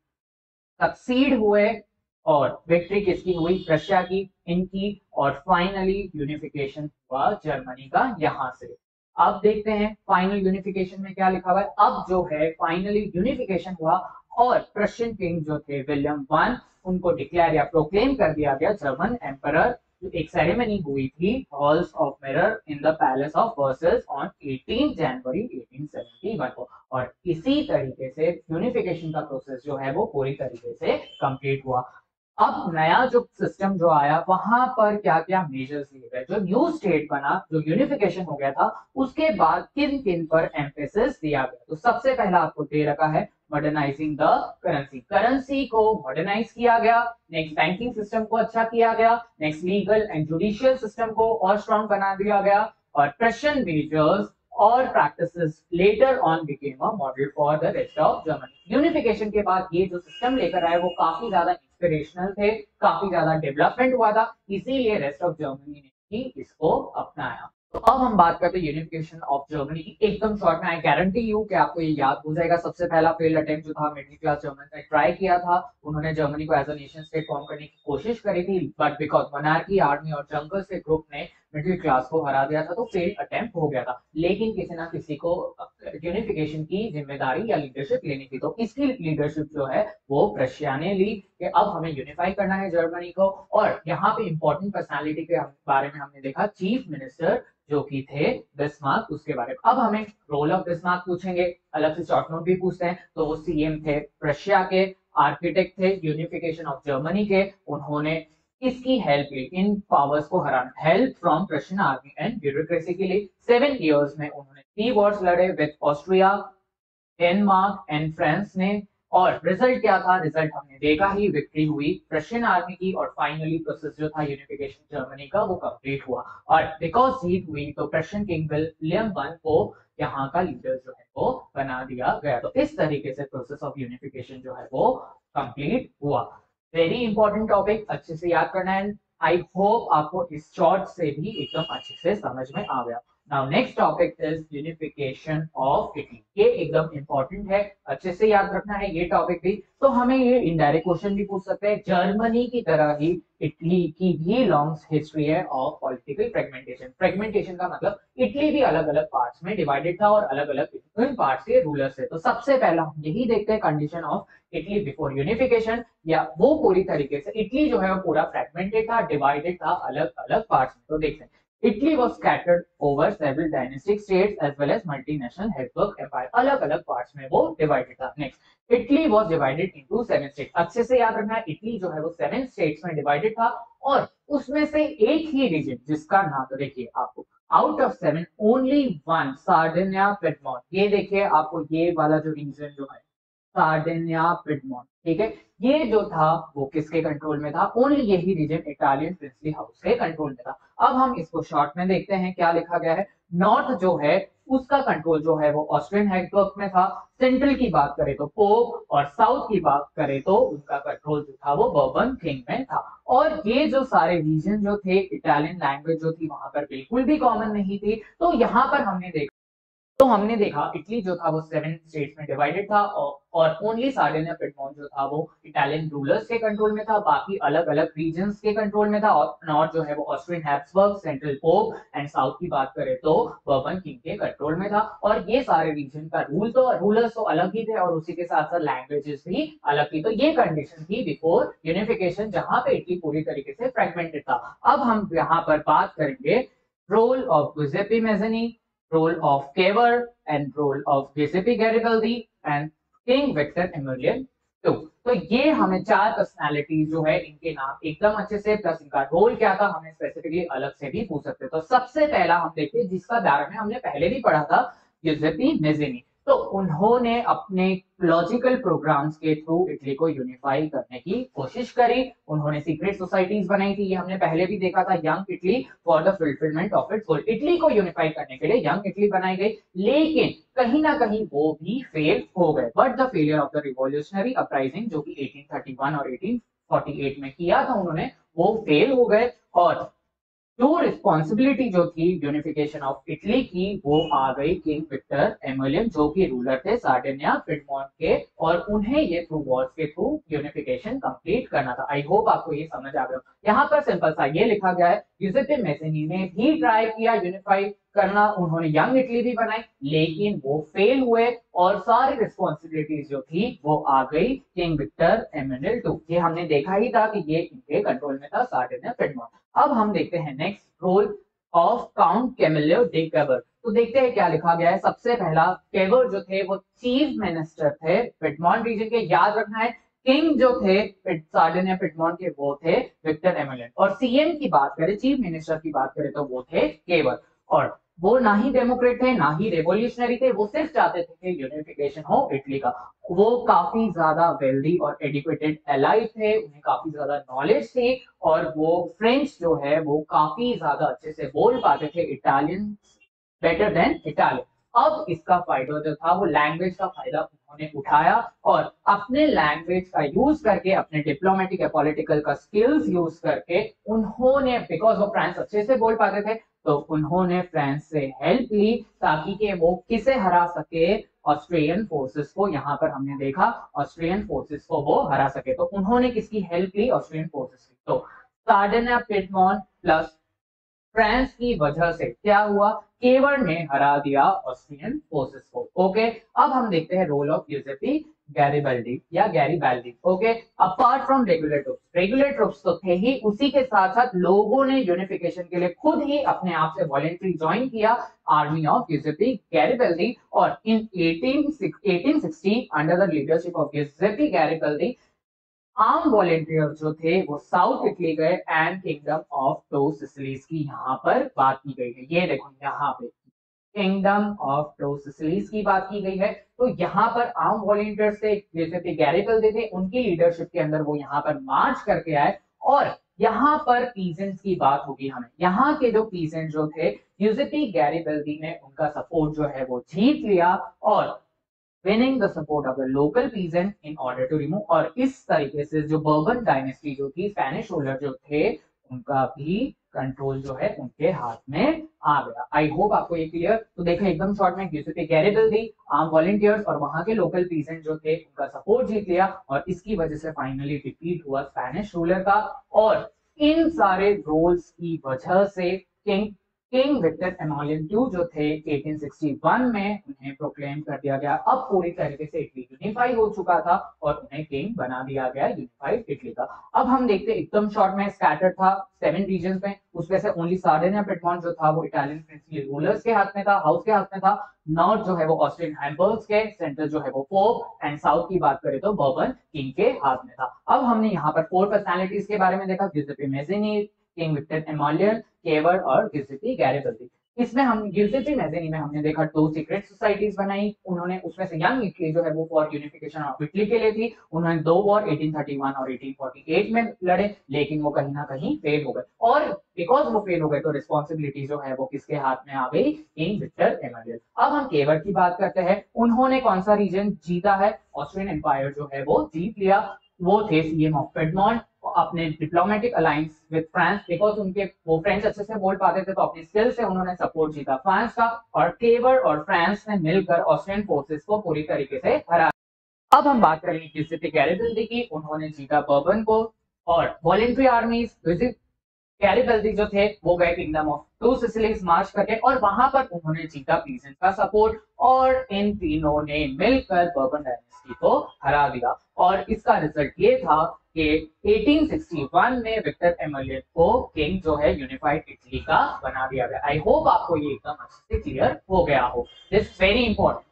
सक्सीड हुए, और विक्ट्री किसकी हुई, रशिया की, इनकी। और फाइनली यूनिफिकेशन हुआ जर्मनी का यहां से। अब देखते हैं फाइनल यूनिफिकेशन में क्या लिखा हुआ है। अब जो है फाइनली यूनिफिकेशन हुआ और प्रशियन किंग जो थे विलियम वन, उनको डिक्लेयर या प्रोक्लेम कर दिया गया जर्मन एम्परर। एक सेरेमनी हुई थी halls of mirror in the palace of Versailles on eighteen January eighteen seventy one को। और इसी तरीके से यूनिफिकेशन का प्रोसेस जो है वो पूरी तरीके से कंप्लीट हुआ। अब नया जो सिस्टम जो आया, वहां पर क्या क्या मेजर्स लिए गए, जो न्यू स्टेट बना, जो यूनिफिकेशन हो गया था, उसके बाद किन किन पर एम्फेसिस दिया गया। तो सबसे पहला आपको दे रखा है मॉडर्नाइजिंग द करेंसी, करेंसी को मॉडर्नाइज किया गया। नेक्स्ट बैंकिंग सिस्टम को अच्छा किया गया। Next legal and judicial system को और स्ट्रॉन्ग बना दिया गया। और प्रेशियन मेजर्स और practices later on became a model for the rest of Germany. Unification के बाद ये जो सिस्टम लेकर आए वो काफी ज्यादा इंस्पिरेशनल थे, काफी ज्यादा डेवलपमेंट हुआ था, इसीलिए रेस्ट ऑफ जर्मनी ने भी इसको अपनाया। तो अब हम बात करते हैं यूनिफिकेशन ऑफ जर्मनी की, एकदम शॉर्ट में। आई गारंटी यू कि आपको ये याद हो जाएगा। सबसे पहला फेल्ड अटेम्प्ट जो था मिडिल क्लास जर्मन ने ट्राई किया था, उन्होंने जर्मनी को as a nation state form करने की कोशिश करी थी, बट बिकॉज मोनार्की, आर्मी और जंगल्स के ग्रुप ने मिडिल क्लास को हरा दिया था, तो फेल्ड अटेम्प्ट हो गया था। लेकिन किसी ना किसी को यूनिफिकेशन की जिम्मेदारी या लीडरशिप लेनी थी, तो इसकी लीडरशिप जो है वो रशिया ने ली कि अब हमें यूनिफाई करना है जर्मनी को। और यहाँ पे इंपॉर्टेंट पर्सनालिटी के बारे में हमने देखा, चीफ मिनिस्टर जो कि थे बिस्मार्क, उसके बारे में। अब हमें रोल ऑफ बिस्मार्क पूछेंगे, अलग से शॉर्ट नोट भी पूछते हैं। तो वो सीएम थे रशिया के, आर्किटेक्ट थे यूनिफिकेशन ऑफ जर्मनी के। उन्होंने किसकी हेल्प ली इन पावर्स को हराना, help from Prussian army and bureaucracy के लिए। सेवन इयर्स में उन्होंने थ्री वॉर्स लड़े with Austria, Denmark and France ने। और रिजल्ट क्या था, रिजल्ट हमने देखा ही, विक्ट्री हुई रशियन आर्मी की। और फाइनली प्रोसेस जो था यूनिफिकेशन जर्मनी का वो कंप्लीट हुआ। और बिकॉज जीत हुई तो प्रशियन किंग विलियम वन को यहाँ का लीडर जो है वो बना दिया गया। तो इस तरीके से प्रोसेस ऑफ यूनिफिकेशन जो है वो कंप्लीट हुआ। वेरी इंपॉर्टेंट टॉपिक, अच्छे से याद करना है। आई होप आपको इस शॉर्ट से भी एकदम अच्छे से समझ में आ गया। Now next topic is unification of Italy. ये एकदम इंपॉर्टेंट है, अच्छे से याद रखना है ये टॉपिक भी। तो हमें ये इनडायरेक्ट क्वेश्चन भी पूछ सकते हैं। जर्मनी की तरह ही इटली की भी लॉन्ग हिस्ट्री है ऑफ पॉलिटिकल फ्रेगमेंटेशन। फ्रेगमेंटेशन का मतलब इटली भी अलग अलग पार्ट्स में डिवाइडेड था और अलग अलग इन पार्ट्स के रूलर्स थे। तो सबसे पहला हम यही देखते हैं condition of Italy before unification, या वो पूरी तरीके से इटली जो है वो पूरा फ्रेगमेंटेड था, डिवाइडेड था अलग अलग पार्ट्स में। तो देखते हैं, Italy was scattered over several dynastic states as well as multinational Habsburg empire. अलग अलग पार्ट्स में वो डिवाइडेड था। Next, Italy was divided into seven states. अच्छे से याद रखना है, इटली जो है वो सेवन स्टेट्स में डिवाइडेड था, और उसमें से एक ही रीजन जिसका नाम, तो देखिए आपको, out of seven only one, Sardinia Piedmont. ये देखिए आपको, ये वाला जो रीजन जो है सार्डिनिया पिडमोंट, ठीक है, ये जो था वो किसके कंट्रोल में था, ओनली यही रीजन इटालियन प्रिंसली हाउस के कंट्रोल में था। अब हम इसको शॉर्ट में देखते हैं क्या लिखा गया है। नॉर्थ जो है उसका कंट्रोल जो है वो ऑस्ट्रियन हैब्सबर्ग में था। सेंट्रल की बात करें तो पोप, और साउथ की बात करें तो उनका कंट्रोल जो था वो बर्बन किंग में था। और ये जो सारे रीजन जो थे, इटालियन लैंग्वेज जो थी वहां पर बिल्कुल भी कॉमन नहीं थी। तो यहाँ पर हमने देखा तो हमने देखा इटली जो था वो सेवन स्टेट्स में डिवाइडेड था, और ओनली सार्डिनिया पिडमोंट जो था वो इटालियन रूलर्स के कंट्रोल में था, बाकी अलग अलग रीजन्स के कंट्रोल में था। और नॉर्थ जो है वो Austrian Habsburg, central Pope, and south की बात करें तो बर्बन किंग के कंट्रोल में था। और ये सारे रीजन का रूल तो रूलर्स तो अलग ही थे, और उसी के साथ साथ लैंग्वेजेस भी अलग थी। तो ये कंडीशन थी बिफोर यूनिफिकेशन, जहां पे इटली पूरी तरीके से फ्रेगमेंटेड था। अब हम यहाँ पर बात करेंगे role of Giuseppe Mazzini, role of Cavour and role of Giuseppe Garibaldi and King Victor Emmanuel two. तो ये हमें चार पर्सनालिटीज जो है इनके नाम एकदम अच्छे से, प्लस इनका रोल क्या था हमें स्पेसिफिकली अलग से भी पूछ सकते हैं। तो सबसे पहला हम देखते हैं जिसका बारे में हमने पहले भी पढ़ा था, गिउसेप्पे मैज़नी। तो उन्होंने अपने लॉजिकल प्रोग्राम्स के थ्रू इटली को यूनिफाई करने की कोशिश करी। उन्होंने सीक्रेट सोसाइटीज बनाई थी, ये हमने पहले भी देखा था, young Italy for the fulfilment of its goal. Italy को यूनिफाई करने के लिए यंग इटली बनाई गई, लेकिन कहीं ना कहीं वो भी फेल हो गए। But the failure of the revolutionary uprising जो कि एटीन थर्टी वन और एटीन फोर्टी एट में किया था उन्होंने, वो फेल हो गए। और जो रिस्पॉन्सिबिलिटी जो थी यूनिफिकेशन ऑफ इटली की, वो आ गई किंग विक्टर एमोलियन, जो कि रूलर थे सार्डिनिया पिडमोंट के, और उन्हें ये थ्रू वॉर्स के थ्रू यूनिफिकेशन कंप्लीट करना था। आई होप आपको ये समझ आ गया। यहाँ पर सिंपल सा ये लिखा गया है, यूसेपे मैज़ेनी ने भी ट्राई किया यूनिफाई करना, उन्होंने यंग इटली भी बनाई, लेकिन वो फेल हुए और सारी रिस्पॉन्सिबिलिटीज जो थी वो आ गई किंग विक्टर एमोनुएल टू। ये हमने देखा ही था कि ये इनके कंट्रोल में था, सार्डिनिया पिडमोंट। अब हम देखते हैं next role of Count Camillo de Cavour. तो देखते हैं क्या लिखा गया है। सबसे पहला, कैबर जो थे वो चीफ मिनिस्टर थे पिडमोंट रीजन के। याद रखना है, किंग जो थे सार्डिनिया पिडमोंट के वो थे विक्टर एमोलियन, और सीएम की बात करें, चीफ मिनिस्टर की बात करें तो वो थे कैबर। और वो ना ही डेमोक्रेट थे ना ही रेवोल्यूशनरी थे, वो सिर्फ चाहते थे कि यूनिफिकेशन हो इटली का। वो काफी ज्यादा वेल्दी और एडुकेटेड एलाइट थे, उन्हें काफी ज्यादा नॉलेज थी, और वो फ्रेंच जो है वो काफी ज्यादा अच्छे से बोल पाते थे, इटालियन बेटर देन इटालियन। अब इसका फायदा जो था वो लैंग्वेज का फायदा उन्होंने उठाया, और अपने लैंग्वेज का यूज करके, अपने डिप्लोमेटिक या पॉलिटिकल का स्किल्स यूज करके उन्होंने, बिकॉज वो फ्रांस अच्छे से बोल पाते थे, तो उन्होंने फ्रांस से हेल्प ली ताकि कि वो किसे हरा सके, ऑस्ट्रेलियन फोर्सेस को। यहाँ पर हमने देखा ऑस्ट्रेलियन फोर्सेस को वो हरा सके, तो उन्होंने किसकी हेल्प ली, ऑस्ट्रेलियन फोर्सेस की। तो सार्डिनिया पिडमोंट प्लस फ्रांस की वजह से क्या हुआ, केवर ने हरा दिया ऑस्ट्रियन फोर्सेस को। ओके, अब हम देखते हैं रोल ऑफ यूसेपी गैरिबल्डी या Garibaldi. Okay, apart from regular troops, regular troops तो थे ही, उसी के साथ साथ लोगों ने यूनिफिकेशन के लिए खुद ही अपने आप से वॉलेंट्री ज्वाइन किया आर्मी ऑफ यूसेपी गैरिबल्डी। और in eighteen sixty under the leadership of Giuseppe Garibaldi, arm volunteer जो थे वो साउथ इटली गए and kingdom of two Sicilies की यहाँ पर बात की गई है। ये देखो यहाँ पे किंगडम ऑफ टू सिसिलीज की बात की गई है। तो यहाँ पर आर्म वॉलेंटियर्स थे, जैसे गैरिबल्दी थे, उनकी लीडरशिप के अंदर वो यहाँ पर मार्च करके आए। और यहाँ पर पीजेंट्स की बात होगी हमें, यहाँ के जो पीजेंट जो थे, यूसेपी गैरिबल्दी ने उनका सपोर्ट जो है वो जीत लिया, और winning the support of the local peasant in order to remove, और इस तरीके से जो बर्बन डायनेस्टी जो थी, स्पेनिश रूलर जो थे, उनका भी कंट्रोल जो है उनके हाथ में आ गया। आई होप आपको ये क्लियर। तो देखो एकदम शॉर्ट में, यूसेपी गैरिबल्दी, आर्म वॉलेंटियर्स और वहां के लोकल पीसेंट जो थे उनका सपोर्ट जीत लिया, और इसकी वजह से फाइनली डिफीट हुआ स्पेनिश रूलर का। और इन सारे रोल्स की वजह से king king Victor Emmanuel two जो थे एटीन सिक्सटी वन में उन्हें प्रोक्लेम कर दिया गया। अब पूरी तरीके से इटली यूनिफाई हो चुका था और उन्हें किंग बना दिया गया यूनिफाइड इटली का। अब हम देखते हैं एकदम शॉर्ट में, स्कैटर्ड था सेवन रीजन में, उसमें से ओनली सार्डिनिया पिडमोंट जो था वो इटालियन प्रिंसली रूलर्स के हाथ में था, हाउस के हाथ में था। नॉर्थ जो है वो ऑस्ट्रियन हैम्बर्ग्स के, सेंट्रल जो है वो पोप, एंड साउथ की बात करें तो बर्बन किंग के हाथ में था। अब हमने यहाँ पर फोर पर्सनालिटीज के बारे में देखा, गिउसेपे मैज़ेनी, किंग विक्टर एमोलियन, केवर और गिउसेपे गैरिबल्दी। इसमें हम गिउसेपे मैज़ेनी में हमने देखा दो सीक्रेट सोसाइटीज बनाई उन्होंने, उसमें से यंग इटली जो है वो फॉर यूनिफिकेशन ऑफ इटली के लिए थी। उन्होंने दो वॉर एटीन थर्टी वन और एटीन फोर्टी एट में लड़े, लेकिन वो कहीं ना कहीं फेल हो गए, और बिकॉज वो फेल हो गए तो रिस्पॉन्सिबिलिटी जो है वो किसके हाथ में आ गई, किंग विक्टर एमोलियन। अब हम केवर की बात करते हैं, उन्होंने कौन सा रीजन जीता है, ऑस्ट्रियन एम्पायर जो है वो जीत लिया। वो थे सीएम ऑफ पिडमोंट, अपने diplomatic alliance with France, because उनके वो फ्रेंच अच्छे से बोल पाते थे तो अपनी स्किल से उन्होंने सपोर्ट जीता फ्रांस का, और केवर और फ्रांस ने मिलकर ऑस्ट्रियन फोर्सेस को पूरी तरीके से हरा। अब हम बात करेंगे गिउसेपे गैरिबल्दी की, उन्होंने जीता बर्बन को, और वॉलेंट्री आर्मीज गैरिबल्दी जो थे वो गए kingdom of two Sicilies march करके, और वहां पर उन्होंने जीता पीसेंट का सपोर्ट, और इन तीनों ने मिलकर बर्बन डायनेस्टी को हरा दिया। और इसका रिजल्ट ये था कि एटीन सिक्सटी वन में विक्टर एमोलियन को किंग जो है यूनिफाइड इटली का बना दिया गया। आई होप आपको ये एकदम अच्छे से क्लियर हो गया हो, दिस वेरी इंपॉर्टेंट।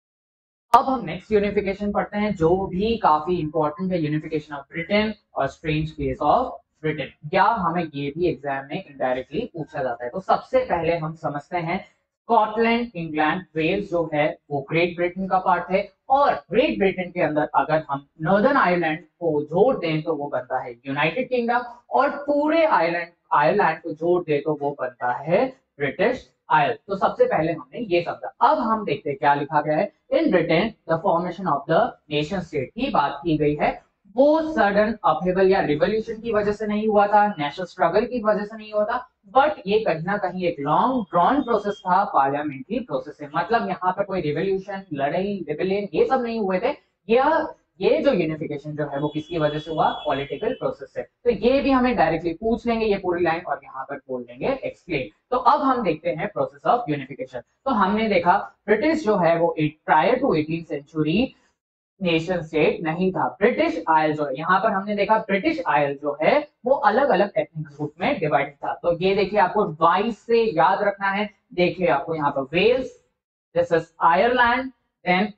अब हम नेक्स्ट यूनिफिकेशन पढ़ते हैं जो भी काफी इंपॉर्टेंट है, यूनिफिकेशन ऑफ ब्रिटेन और स्ट्रेंज केस ऑफ ब्रिटेन। या हमें ये भी एग्जाम में इनडायरेक्टली पूछा जाता है। तो सबसे पहले हम समझते हैं स्कॉटलैंड, इंग्लैंड, वेल्स जो है वो ग्रेट ब्रिटेन का पार्ट है, और ग्रेट ब्रिटेन के अंदर अगर हम नॉर्दर्न आयरलैंड को जोड़ दें तो वो बनता है यूनाइटेड किंगडम, और पूरे आयरलैंड आयरलैंड को जोड़ दे तो वो बनता है ब्रिटिश आयल। तो सबसे पहले हमने ये समझा। अब हम देखते हैं क्या लिखा गया है। In Britain the formation of the nation state की बात की गई है, वो सडन अपहेवल या रिवॉल्यूशन की वजह से नहीं हुआ था, नेशनल स्ट्रगल की वजह से नहीं हुआ था, बट ये कहीं ना कहीं एक लॉन्ग ड्रॉन प्रोसेस था, पार्लियामेंट्री प्रोसेस है। मतलब यहाँ पर कोई रिवॉल्यूशन, लड़ाई, रिबेलियन ये सब नहीं हुए थे। यह ये जो यूनिफिकेशन जो है वो किसकी वजह से हुआ, पॉलिटिकल प्रोसेस से। तो ये भी हमें डायरेक्टली पूछ लेंगे ये पूरी लाइन, और यहाँ पर बोल देंगे एक्सप्लेन। तो अब हम देखते हैं प्रोसेस ऑफ यूनिफिकेशन। तो हमने देखा ब्रिटिश जो है वो prior to eighteen century nation state नहीं था। ब्रिटिश आयल जो है, यहाँ पर हमने देखा ब्रिटिश आयल जो है वो अलग अलग एथनिक ग्रुप में डिवाइडेड था। तो ये देखिए आपको वाइस से याद रखना है। देखिए आपको यहाँ पर Wales, this is Ireland, then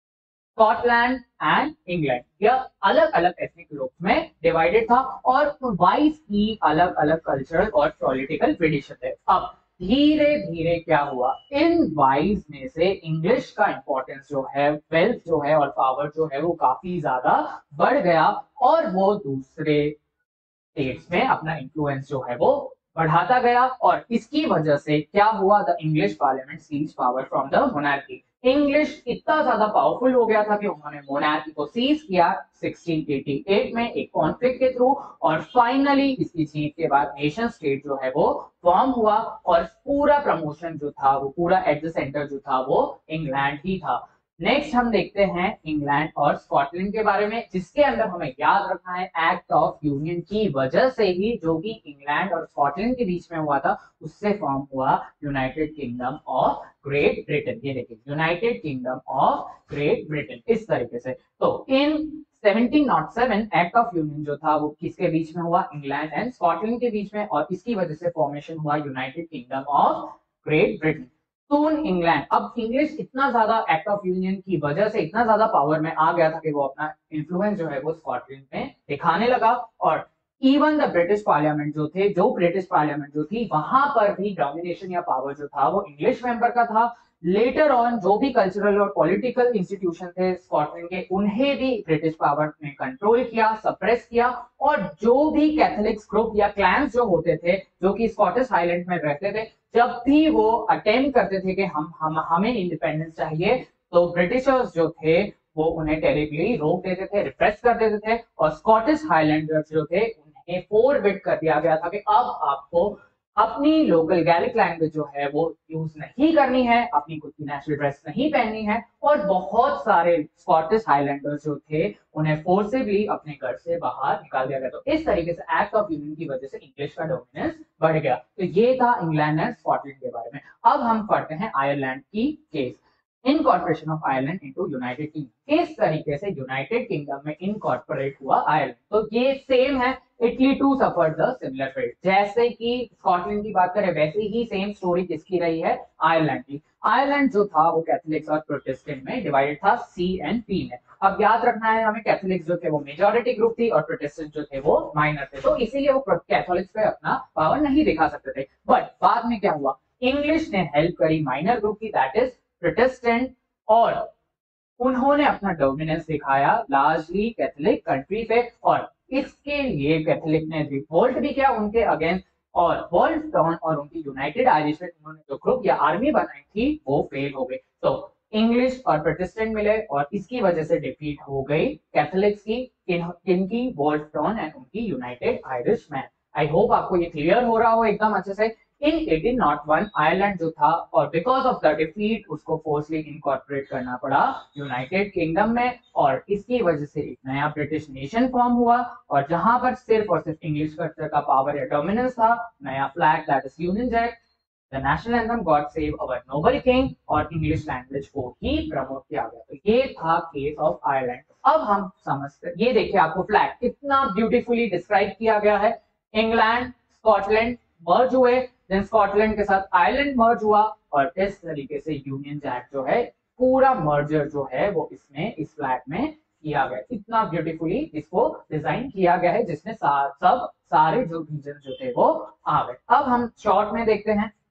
Scotland and England, यह अलग अलग एथनिक ग्रुप में डिवाइडेड था, और वाइस की अलग अलग कल्चरल और पॉलिटिकल ट्रेडिशन थे। अब धीरे धीरे क्या हुआ, इन वाइज में से इंग्लिश का इंपॉर्टेंस जो है, वेल्थ जो है और पावर जो है वो काफी ज्यादा बढ़ गया, और वो दूसरे स्टेट्स में अपना इन्फ्लुएंस जो है वो बढ़ाता गया। और इसकी वजह से क्या हुआ, the English parliament seize power from the monarchy. English इतना ज्यादा पावरफुल हो गया था कि उन्होंने मोनार्की को सीज किया सिक्सटीन एटी एट में एक कॉन्फ्लिक्ट के थ्रू, और फाइनली इसकी जीत के बाद नेशन स्टेट जो है वो फॉर्म हुआ, और पूरा प्रमोशन जो था वो पूरा एट द सेंटर जो था वो इंग्लैंड ही था। नेक्स्ट हम देखते हैं इंग्लैंड और स्कॉटलैंड के बारे में, जिसके अंदर हमें याद रखना है एक्ट ऑफ यूनियन की वजह से ही, जो कि इंग्लैंड और स्कॉटलैंड के बीच में हुआ था, उससे फॉर्म हुआ United Kingdom of Great Britain. ये देखिए United Kingdom of Great Britain इस तरीके से। तो in seventeen oh seven act of union जो था वो किसके बीच में हुआ, इंग्लैंड एंड स्कॉटलैंड के बीच में, और इसकी वजह से फॉर्मेशन हुआ United Kingdom of Great Britain. Soon England, अब इंग्लिश इतना ज्यादा एक्ट ऑफ यूनियन की वजह से इतना ज्यादा पावर में आ गया था कि वो अपना इन्फ्लुएंस जो है वो स्कॉटलैंड में दिखाने लगा, और इवन द ब्रिटिश पार्लियामेंट जो थे, जो ब्रिटिश पार्लियामेंट जो थी, वहां पर भी डोमिनेशन या पावर जो था वो इंग्लिश मेंबर का था। लेटर ऑन जो भी कल्चरल और पॉलिटिकल इंस्टीट्यूशन थे स्कॉटलैंड के, उन्हें भी ब्रिटिश पावर ने कंट्रोल किया, सप्रेस किया, और जो भी कैथोलिक्स ग्रुप या क्लैंस जो होते थे जो कि स्कॉटिश हाईलैंड में रहते थे, जब भी वो अटेम्प्ट करते थे कि हम हम हमें इंडिपेंडेंस चाहिए, तो ब्रिटिशर्स जो थे वो उन्हें टेरिटरी रोक देते थे, रिप्रेस कर देते थे, और स्कॉटिश हाईलैंडर्स जो थे उन्हें फोरबिड कर दिया गया था कि अब आपको अपनी लोकल गैलिक लैंग्वेज जो है वो यूज नहीं करनी है, अपनी खुद की नेशनल ड्रेस नहीं पहननी है, और बहुत सारे स्कॉटिश हाईलैंडर्स जो थे उन्हें फोर्सिबली अपने घर से बाहर निकाल दिया गया। तो इस तरीके से एक्ट ऑफ यूनियन की वजह से इंग्लिश का डोमिनेंस बढ़ गया। तो ये था इंग्लैंड एंड स्कॉटलैंड के बारे में। अब हम पढ़ते हैं आयरलैंड की केस, incorporation of Ireland into United Kingdom. किस तरीके से यूनाइटेड किंगडम में इनकॉर्पोरेट हुआ आयरलैंड, तो ये सेम है, Italy to suffered the similar fate. जैसे कि स्कॉटलैंड की बात करें वैसे ही सेम स्टोरी किसकी रही है, आयरलैंड की। आयरलैंड जो था वो कैथोलिक्स और प्रोटेस्टेंट में डिवाइडेड था, सी एंड पी में। अब याद रखना है हमें, कैथोलिक्स जो थे वो मेजॉरिटी ग्रुप थी और प्रोटेस्टेंट जो थे वो माइनर थे, तो इसीलिए वो कैथोलिक्स पे अपना पावर नहीं दिखा सकते थे। बट बाद में क्या हुआ, इंग्लिश ने हेल्प करी माइनर ग्रुप की, दैट इज प्रोटेस्टेंट, और उन्होंने अपना डोमिनेंस दिखाया लार्जली कैथोलिक कंट्री पे, और इसके लिए कैथोलिक ने रिवोल्ट भी किया उनके अगेंस्ट, और वॉल्टन और उनकी यूनाइटेड आयरिश में उन्होंने जो ग्रुप या आर्मी बनाई थी वो फेल हो गई। तो इंग्लिश और प्रोटेस्टेंट मिले, और इसकी वजह से डिफीट हो गई कैथोलिक्स की, इनकी वॉल्टन एंड उनकी United Irish man. I hope आपको ये क्लियर हो रहा हो एकदम अच्छे से। In eighteen o one Ireland जो था, और बिकॉज ऑफ द डिफीट उसको फोर्सली इनकॉर्पोरेट करना पड़ा यूनाइटेड किंगडम में, और इसकी वजह से एक नया ब्रिटिश नेशन फॉर्म हुआ, और जहां पर सिर्फ और सिर्फ इंग्लिश कल्चर का पावर या डोमिनेंस था। नया flag that is Union Jack, the national anthem God save our noble king, और इंग्लिश लैंग्वेज को ही प्रमोट किया गया। तो ये था केस ऑफ आयरलैंड। अब हम समझते, ये देखिए आपको फ्लैग कितना ब्यूटीफुली डिस्क्राइब किया गया है। इंग्लैंड स्कॉटलैंड मर्ज हुए, देन स्कॉटलैंड के साथ आयरलैंड मर्ज हुआ, और इस तरीके से यूनियन जैक जो है पूरा मर्जर जो है वो इसमें इस फ्लैग में किया गया। इतना ब्यूटीफुली इसको डिजाइन किया गया है, जिसमें सा, सब सारे जो रीजन जो थे वो आ गए। अब हम शॉर्ट में देखते हैं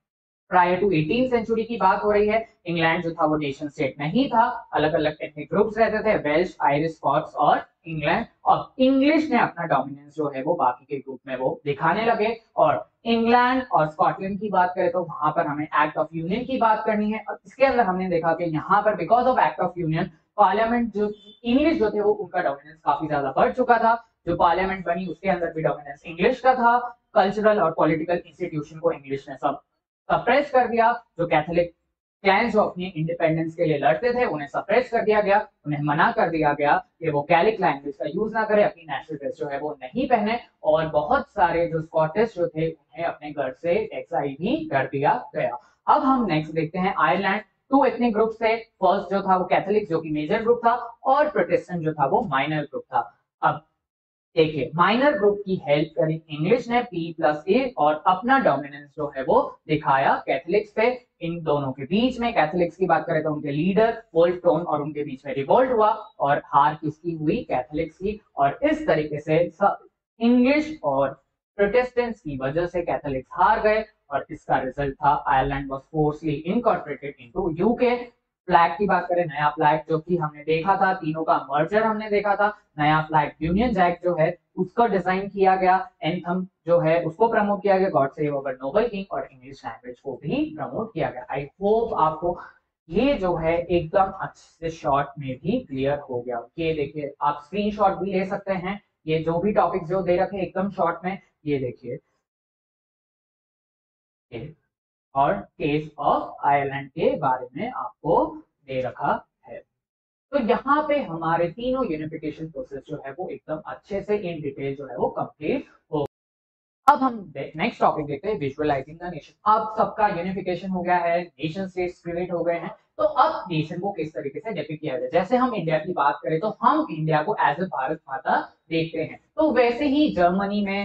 प्रायर टू एटीन सेंचुरी की बात हो रही है। इंग्लैंड जो था वो नेशन स्टेट नहीं था, अलग अलग एथनिक ग्रुप्स रहते थे, वेल्श, आयरिश, स्कॉट्स और इंग्लैंड। और इंग्लिश ने अपना डोमिनेंस जो है वो बाकी के ग्रुप में वो दिखाने लगे। और इंग्लैंड और स्कॉटलैंड की बात करें तो वहां पर हमें एक्ट ऑफ यूनियन की बात करनी है। और इसके अंदर हमने देखा कि यहाँ पर because of Act of Union Parliament जो इंग्लिश जो थे वो उनका डोमिनेंस काफी ज्यादा बढ़ चुका था। जो पार्लियामेंट बनी उसके अंदर भी डोमिनेंस इंग्लिश का था। कल्चरल और पॉलिटिकल इंस्टीट्यूशन को इंग्लिश ने सब सप्रेस कर दिया। जो कैथोलिक क्लैंस जो अपनी इंडिपेंडेंस के लिए लड़ते थे उन्हें सप्रेस कर दिया गया, उन्हें मना कर दिया गया कि वो गैलिक लैंग्वेज का यूज ना करे, अपनी नेशनल ड्रेस जो है वो नहीं पहने। और बहुत सारे जो स्कॉटिश जो थे उन्हें अपने घर से एक्साइल भी कर दिया गया। अब हम नेक्स्ट देखते हैं आयरलैंड। टू एथनिक ग्रुप थे, फर्स्ट जो था वो कैथोलिक जो कि मेजर ग्रुप था और प्रोटेस्टेंट जो था वो माइनर ग्रुप था। अब देखिए माइनर ग्रुप की हेल्प करी इंग्लिश ने पी प्लस ए और अपना डोमिनेंस जो है वो दिखाया कैथोलिक्स पे। इन दोनों के बीच में कैथोलिक्स की बात करें तो उनके लीडर वोल्फ्टोन और उनके बीच में रिवोल्ट हुआ और हार किसकी हुई? कैथोलिक्स की। और इस तरीके से इंग्लिश और प्रोटेस्टेंट्स की वजह से कैथोलिक्स हार गए और इसका रिजल्ट था Ireland was forcibly incorporated into UK. Flag की बात करें, नया फ्लैग जो कि हमने देखा था, तीनों का मर्जर हमने देखा था। नया फ्लैग यूनियन जैक जो है उसका डिजाइन किया गया। एंथम जो है उसको प्रमोट किया गया, God save our noble king, और इंग्लिश लैंग्वेज को भी प्रमोट किया गया। आई होप आपको ये जो है एकदम अच्छे से शॉर्ट में भी क्लियर हो गया। ये देखिए आप स्क्रीनशॉट भी ले सकते हैं, ये जो भी टॉपिक जो दे रखे एकदम शॉर्ट में, ये देखिए। और केस ऑफ आयरलैंड के बारे में आपको दे रखा है। तो यहाँ पे हमारे तीनों यूनिफिकेशन प्रोसेस जो है वो एकदम अच्छे से इन डिटेल जो है वो कंप्लीट हो। अब हम नेक्स्ट टॉपिक देखते हैं, विजुअलाइजिंग द नेशन। अब सबका यूनिफिकेशन हो गया है, नेशन स्टेट्स क्रिएट हो गए हैं, तो अब नेशन को किस तरीके से डिपिक्ट किया जाए। जैसे हम इंडिया की बात करें तो हम इंडिया को एज ए भारत माता देखते हैं, तो वैसे ही जर्मनी में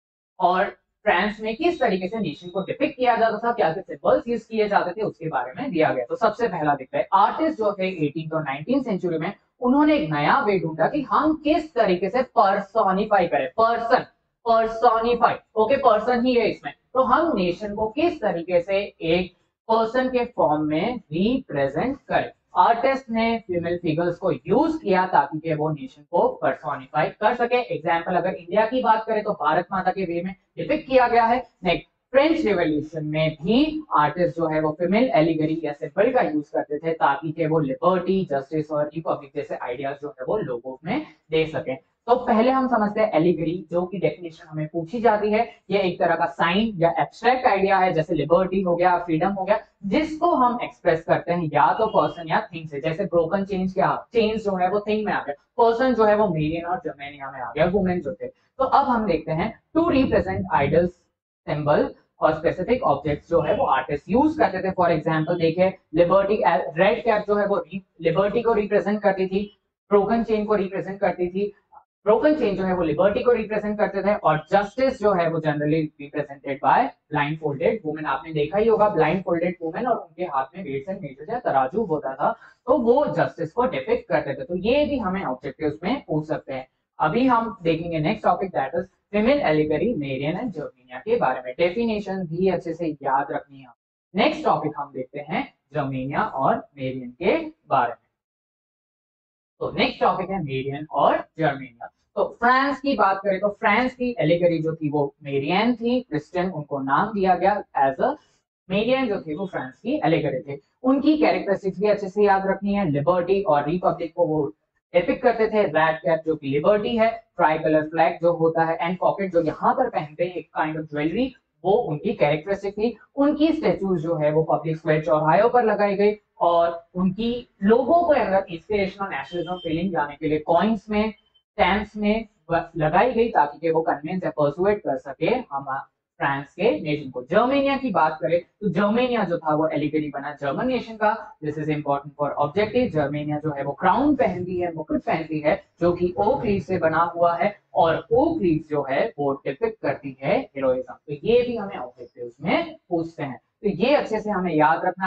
और फ्रांस में किस तरीके से नेशन को डिपिक्ट किया जाता था, क्या क्या सिंबल्स यूज किए जाते थे, उसके बारे में दिया गया। तो सबसे पहला देखते हैं, आर्टिस्ट जो थे एटीन और नाइनटीन सेंचुरी में उन्होंने एक नया वे ढूंढा कि हम किस तरीके से पर्सोनिफाई करें। पर्सन, पर्सोनिफाई, ओके, पर्सन ही है इसमें। तो हम नेशन को किस तरीके से एक पर्सन के फॉर्म में रिप्रेजेंट करें। आर्टिस्ट ने फीमेल फिगर्स को यूज किया ताकि के वो नेशन को पर्सोनिफाई कर सके। एग्जाम्पल अगर इंडिया की बात करें तो भारत माता के वे में डिपिक्ट किया गया है। नेक्स्ट, फ्रेंच रिवॉल्यूशन में भी आर्टिस्ट जो है वो फीमेल एलिगरी या सिंबल का यूज करते थे ताकि के वो लिबर्टी, जस्टिस और रिपब्लिक जैसे आइडियाज जो है वो लोगों में दे सके। तो पहले हम समझते हैं एलिगरी, जो की डेफिनेशन हमें पूछी जाती है। ये एक तरह का साइन या एब्स्ट्रैक्ट आइडिया है, जैसे लिबर्टी हो गया, फ्रीडम हो गया, जिसको हम एक्सप्रेस करते हैं या तो पर्सन या थिंग से। जैसे ब्रोकन चेंज क्या, चेंज जो है वो थिंग में आ गया, पर्सन जो है वो मेरियन और जर्मेनिया में आ गया, वुमेन जो थे। तो अब हम देखते हैं टू रिप्रेजेंट आइडल्स, सिंबल और स्पेसिफिक ऑब्जेक्ट्स जो है वो आर्टिस्ट यूज करते थे। फॉर एग्जांपल देखिए, लिबर्टी, रेड कैप जो है वो लिबर्टी को रिप्रेजेंट करती थी, ब्रोकन चेन को रिप्रेजेंट करती थी, ब्रोकन चेन जो है वो लिबर्टी को रिप्रेजेंट करते थे, और जस्टिस जो है वो generally represented by blindfolded women. आपने देखा ही होगा ब्लाइंड फोल्डेड वुमेन, और उनके हाथ में वेट्स एंड मेजर्स या तराजू होता था, तो वो जस्टिस को डिपिक्ट करते थे। तो ये भी हमें ऑब्जेक्टिव्स में पूछ सकते हैं। अभी हम देखेंगे next topic, that is female allegory, Marianne and Germania के बारे में। डेफिनेशन भी अच्छे से याद रखनी है। नेक्स्ट टॉपिक हम देखते हैं जर्मेनिया और मेरियन के बारे में। तो नेक्स्ट टॉपिक है मेरियन और जर्मेनिया। तो फ्रांस की बात करें तो फ्रांस की एलिगरी जो थी वो मेरियन थी, क्रिश्चियन उनको नाम दिया गया एज अ। मेरियन जो थे वो फ्रांस की एलिगरी थे। उनकी कैरेक्टरिस्टिक्स भी अच्छे से याद रखनी है। लिबर्टी और रिपब्लिक को वो डिपिक्ट करते थे। रेड कैप जो कि लिबर्टी है, ट्राई कलर फ्लैग जो होता है, एंड पॉकेट जो यहाँ पर पहनते हैं एक काइंड ऑफ ज्वेलरी, वो उनकी कैरेक्टरिस्टिक थी। उनकी स्टेचूज जो है वो पब्लिक स्क्वायर चौराहों पर लगाई गई, और उनकी लोगों को अंदर इंस्पिरेशन और नेशनलिज्म फीलिंग जाने के लिए कॉइन्स में, स्टैम्प्स में लगाई गई ताकि कि वो कन्विंस या पर्सुएट कर सके हम फ्रांस के नेशन को। जर्मेनिया की बात करें तो जर्मेनिया जो था वो एलिगरी बना जर्मन नेशन का। This is important for objective. Germania जो है वो क्राउन पहनती है, मुकुट पहनती है, जो कि ओक लीफ से बना हुआ है, और ओक लीफ जो है वो डिपिक्ट करती है हीरोइज्म। तो ये भी हमें ऑब्जेक्टिव्स में पूछते हैं, तो ये अच्छे से हमें याद रखना है।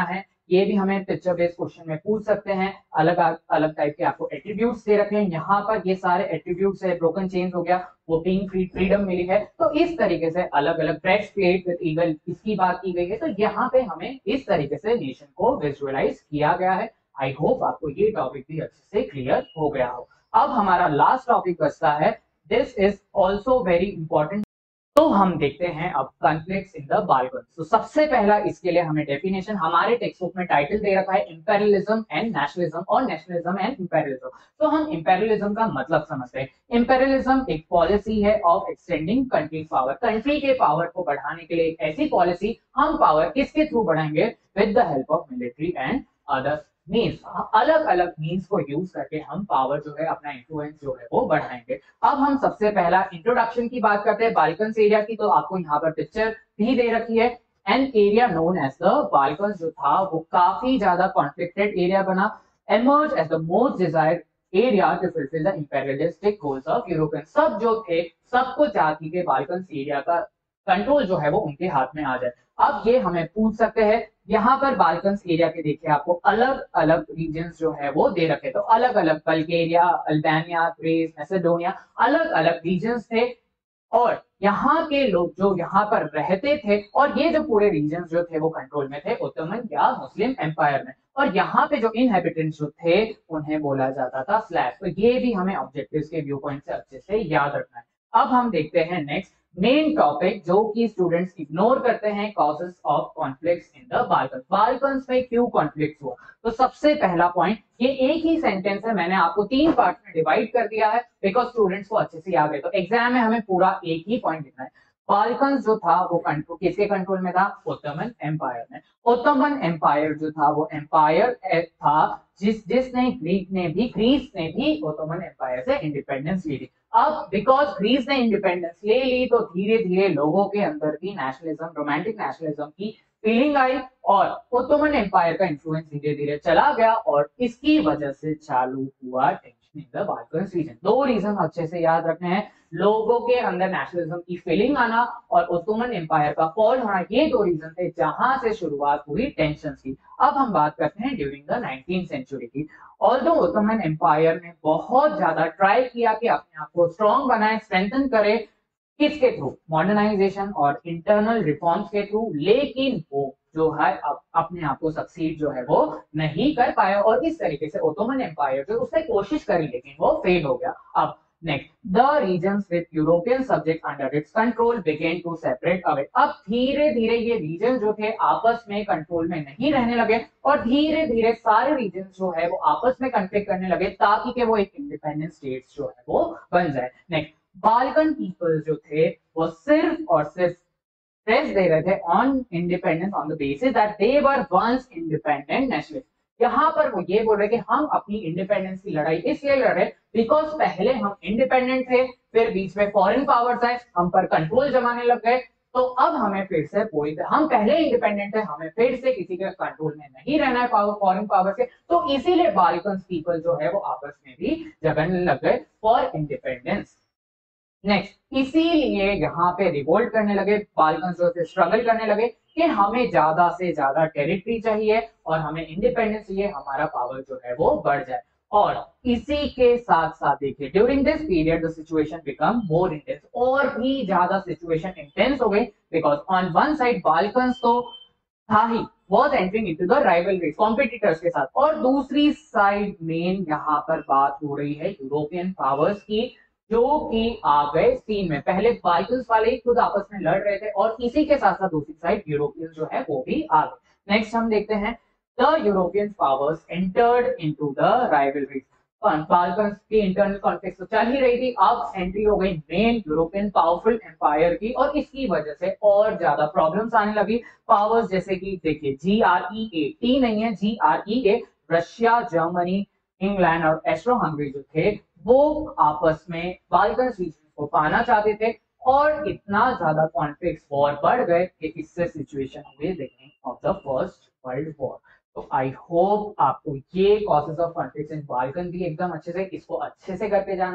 ये भी हमें पिक्चर बेस्ड क्वेश्चन में पूछ सकते हैं। अलग अलग टाइप के आपको एट्रीब्यूट्स दे रखे हैं, यहाँ पर ये सारे एट्रीब्यूट्स है, ब्रोकन चेन्स हो गया, वोटिंग फ्री फ्रीडम मिली है, तो इस तरीके से अलग अलग ब्रेस्ट प्लेट विद ईगल इसकी बात की गई है। तो यहाँ पे हमें इस तरीके से नेशन को विजुअलाइज किया गया है। आई होप आपको ये टॉपिक भी अच्छे से क्लियर हो गया हो। अब हमारा लास्ट टॉपिक बचता है, this is also very important. तो हम देखते हैं अब कॉन्फ्लिक्ट्स इन द बाल्कन। तो सबसे पहला इसके लिए हमें डेफिनेशन हमारे टेक्स्ट बुक में टाइटल दे रखा है इंपेरियलिज्म एंड नेशनलिज्म और नेशनलिज्म एंड इंपेरियलिज्म। तो हम इंपेरियलिज्म का मतलब समझते हैं। इंपेरियलिज्म एक पॉलिसी है of extending country power, country के पावर को बढ़ाने के लिए एक ऐसी पॉलिसी, हम पावर किसके थ्रू बढ़ाएंगे, with the help of military and other means, अलग अलग मीन्स को यूज करके हम पावर जो है, अपना इन्फ्लुएंस जो है वो बढ़ाएंगे। अब हम सबसे पहला इंट्रोडक्शन की बात करते हैं बाल्कन्स एरिया की। तो आपको यहाँ पर पिक्चर भी दे रखी है। An area known as the Balkans जो था वो काफी ज्यादा कॉन्फ्लिक्टेड एरिया बना, emerged as the most desired area to fulfill the imperialistic goals of European। सब जो थे, सबको चाहती के बाल्कन्स एरिया का कंट्रोल जो है वो उनके हाथ में आ जाए। अब ये हमें पूछ सकते हैं, यहाँ पर बाल्कन्स एरिया के देखिए आपको अलग अलग रीजन्स जो है वो दे रखे, तो अलग अलग बल्गेरिया, अल्बानिया, ग्रीस, मैसेडोनिया, अलग अलग रीजन्स थे। और यहाँ के लोग जो यहाँ पर रहते थे, और ये जो पूरे रीजन जो थे वो कंट्रोल में थे ओटोमन या मुस्लिम एम्पायर में। और यहाँ पे जो इनहेबिटेंट्स जो थे उन्हें बोला जाता था स्लैव। तो ये भी हमें ऑब्जेक्टिव्स के व्यू पॉइंट से अच्छे से याद रखना है। अब हम देखते हैं नेक्स्ट मेन टॉपिक जो कि स्टूडेंट्स इग्नोर करते हैं, causes of conflicts in the Balkan. Balkans में क्यों कॉन्फ्लिक्ट हुआ? तो सबसे पहला पॉइंट, ये एक ही सेंटेंस है, मैंने आपको तीन पार्ट में डिवाइड कर दिया है बिकॉज स्टूडेंट्स को अच्छे से याद है। तो एग्जाम में हमें पूरा एक ही पॉइंट लिखना है। बाल्कन्स जो था वो कंट्रोल किसके कंट्रोल में था? ओटोमन एम्पायर में। ओटोमन एम्पायर जो था वो एम्पायर था जिस जिसने ग्रीक ने भी ग्रीस ने भी ओटोमन एम्पायर से इंडिपेंडेंस ली थी। अब बिकॉज ग्रीस ने इंडिपेंडेंस ले ली तो धीरे धीरे लोगों के अंदर भी नेशनलिज्म, रोमांटिक नेशनलिज्म की फीलिंग आई और ओटोमन एम्पायर का इन्फ्लुएंस धीरे धीरे चला गया और इसकी वजह से चालू हुआ tension in the Balkans region. दो रीजन अच्छे से याद रखने हैं, लोगों के अंदर नेशनलिज्म की फीलिंग आना और ओटोमन एम्पायर का फॉल होना, ये दो रीजन थे जहां से शुरुआत हुई टेंशन की। अब हम बात करते हैं ड्यूरिंग द नाइनटीन सेंचुरी की। ऑल्दो ओटोमन एम्पायर ने बहुत ज्यादा ट्राई किया कि अपने आप को स्ट्रॉन्ग बनाए, स्ट्रेंथन करे, किसके थ्रू? मॉडर्नाइजेशन और इंटरनल रिफॉर्म्स के थ्रू, लेकिन वो जो है अप, अपने आप को सक्सीड जो है वो नहीं कर पाया और इस तरीके से ओटोमन एम्पायर जो उसने कोशिश करी लेकिन वो फेल हो गया। अब next, the regions with European subject under its control begin to separate away. अब धीरे धीरे ये रीजन जो थे आपस में कंट्रोल में नहीं रहने लगे और धीरे धीरे सारे रीजन जो है वो आपस में कॉन्फ्लिक्ट करने लगे ताकि के वो एक इंडिपेंडेंट स्टेट्स जो है वो बन जाए। नेक्स्ट, बाल्कन पीपल जो थे वो सिर्फ और सिर्फ स्ट्रेस दे रहे थे on independence on the basis that they were once independent nationalist. यहाँ पर वो ये बोल रहे कि हम अपनी इंडिपेंडेंस की लड़ाई इसलिए लड़ रहे बिकॉज पहले हम इंडिपेंडेंट थे, फिर बीच में फॉरेन पावर्स आए, हम पर कंट्रोल जमाने लग गए, तो अब हमें फिर से पूरी तरह, हम पहले इंडिपेंडेंट थे, हमें फिर से किसी के कंट्रोल में नहीं रहना है पावर फॉरेन पावर के, तो इसीलिए बाल्कन पीपल जो है वो आपस में भी झगड़ने लग गए फॉर इंडिपेंडेंस। नेक्स्ट, इसीलिए यहाँ पे रिवोल्ट करने लगे, बाल्कन जो थे स्ट्रगल करने लगे कि हमें ज्यादा से ज्यादा टेरिटरी चाहिए और हमें इंडिपेंडेंस चाहिए, हमारा पावर जो है वो बढ़ जाए। और इसी के साथ साथ देखिए during this period the situation become more intense, और भी ज्यादा सिचुएशन इंटेंस हो गई because on one side Balkans तो था ही, was entering into the rivalries, competitors के साथ, और दूसरी साइड मेन यहाँ पर बात हो रही है यूरोपियन पावर्स की जो कि आ गए सीन में। पहले बाल्कन्स वाले ही खुद आपस में लड़ रहे थे और इसी के साथ साथ दूसरी साइड यूरोपियंस जो है वो भी आ गए। नेक्स्ट हम देखते हैं the European powers entered into the rivalries. Balkans की इंटरनल कॉन्फ्लिक्ट तो चल ही रही थी, अब एंट्री हो गई मेन यूरोपियन पावरफुल एम्पायर की और इसकी वजह से और ज्यादा प्रॉब्लम्स आने लगी। पावर्स जैसे कि देखिए जी आर ई ए, टी नहीं है, G R E A, Russia, Germany, England और एस्ट्रो हंगरी जो थे वो आपस में बाल्कन रीजन को पाना चाहते थे और इतना ज्यादा कॉन्फ्लिक्ट वॉर बढ़ गए कि इससे सिचुएशन हुई beginning of the first world war. तो आई होप आपको ये causes of conflict in Balkan भी एकदम अच्छे से इसको अच्छे से करते जाना है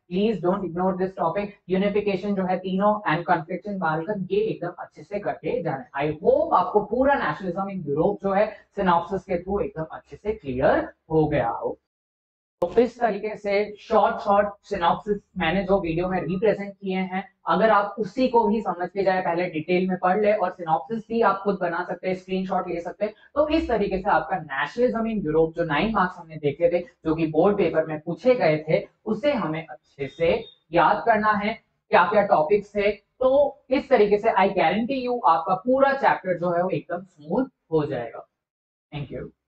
please don't ignore this topic. Unification जो है तीनों एंड कन्फ्लिक्शन बालगन ये एकदम अच्छे से करके जाना। आई होप आपको पूरा नेशनलिज्म इन यूरोप जो है सिनॉप्सिस के थ्रू एकदम अच्छे से क्लियर हो गया हो। तो इस तरीके से शॉर्ट शॉर्ट सिनॉप्सिस मैंने जो वीडियो में रिप्रेजेंट किए हैं, अगर आप उसी को भी समझ के जाए, पहले डिटेल में पढ़ ले और सिनॉप्सिस भी आप खुद बना सकते हैं, स्क्रीनशॉट ले सकते हैं, तो इस तरीके से आपका नेशनलिज्म इन यूरोप जो नाइन मार्क्स हमने देखे थे, जो कि बोर्ड पेपर में पूछे गए थे, उसे हमें अच्छे से याद करना है, क्या क्या टॉपिक्स थे। तो इस तरीके से आई गारंटी यू आपका पूरा चैप्टर जो है वो एकदम स्मूथ हो जाएगा। Thank you.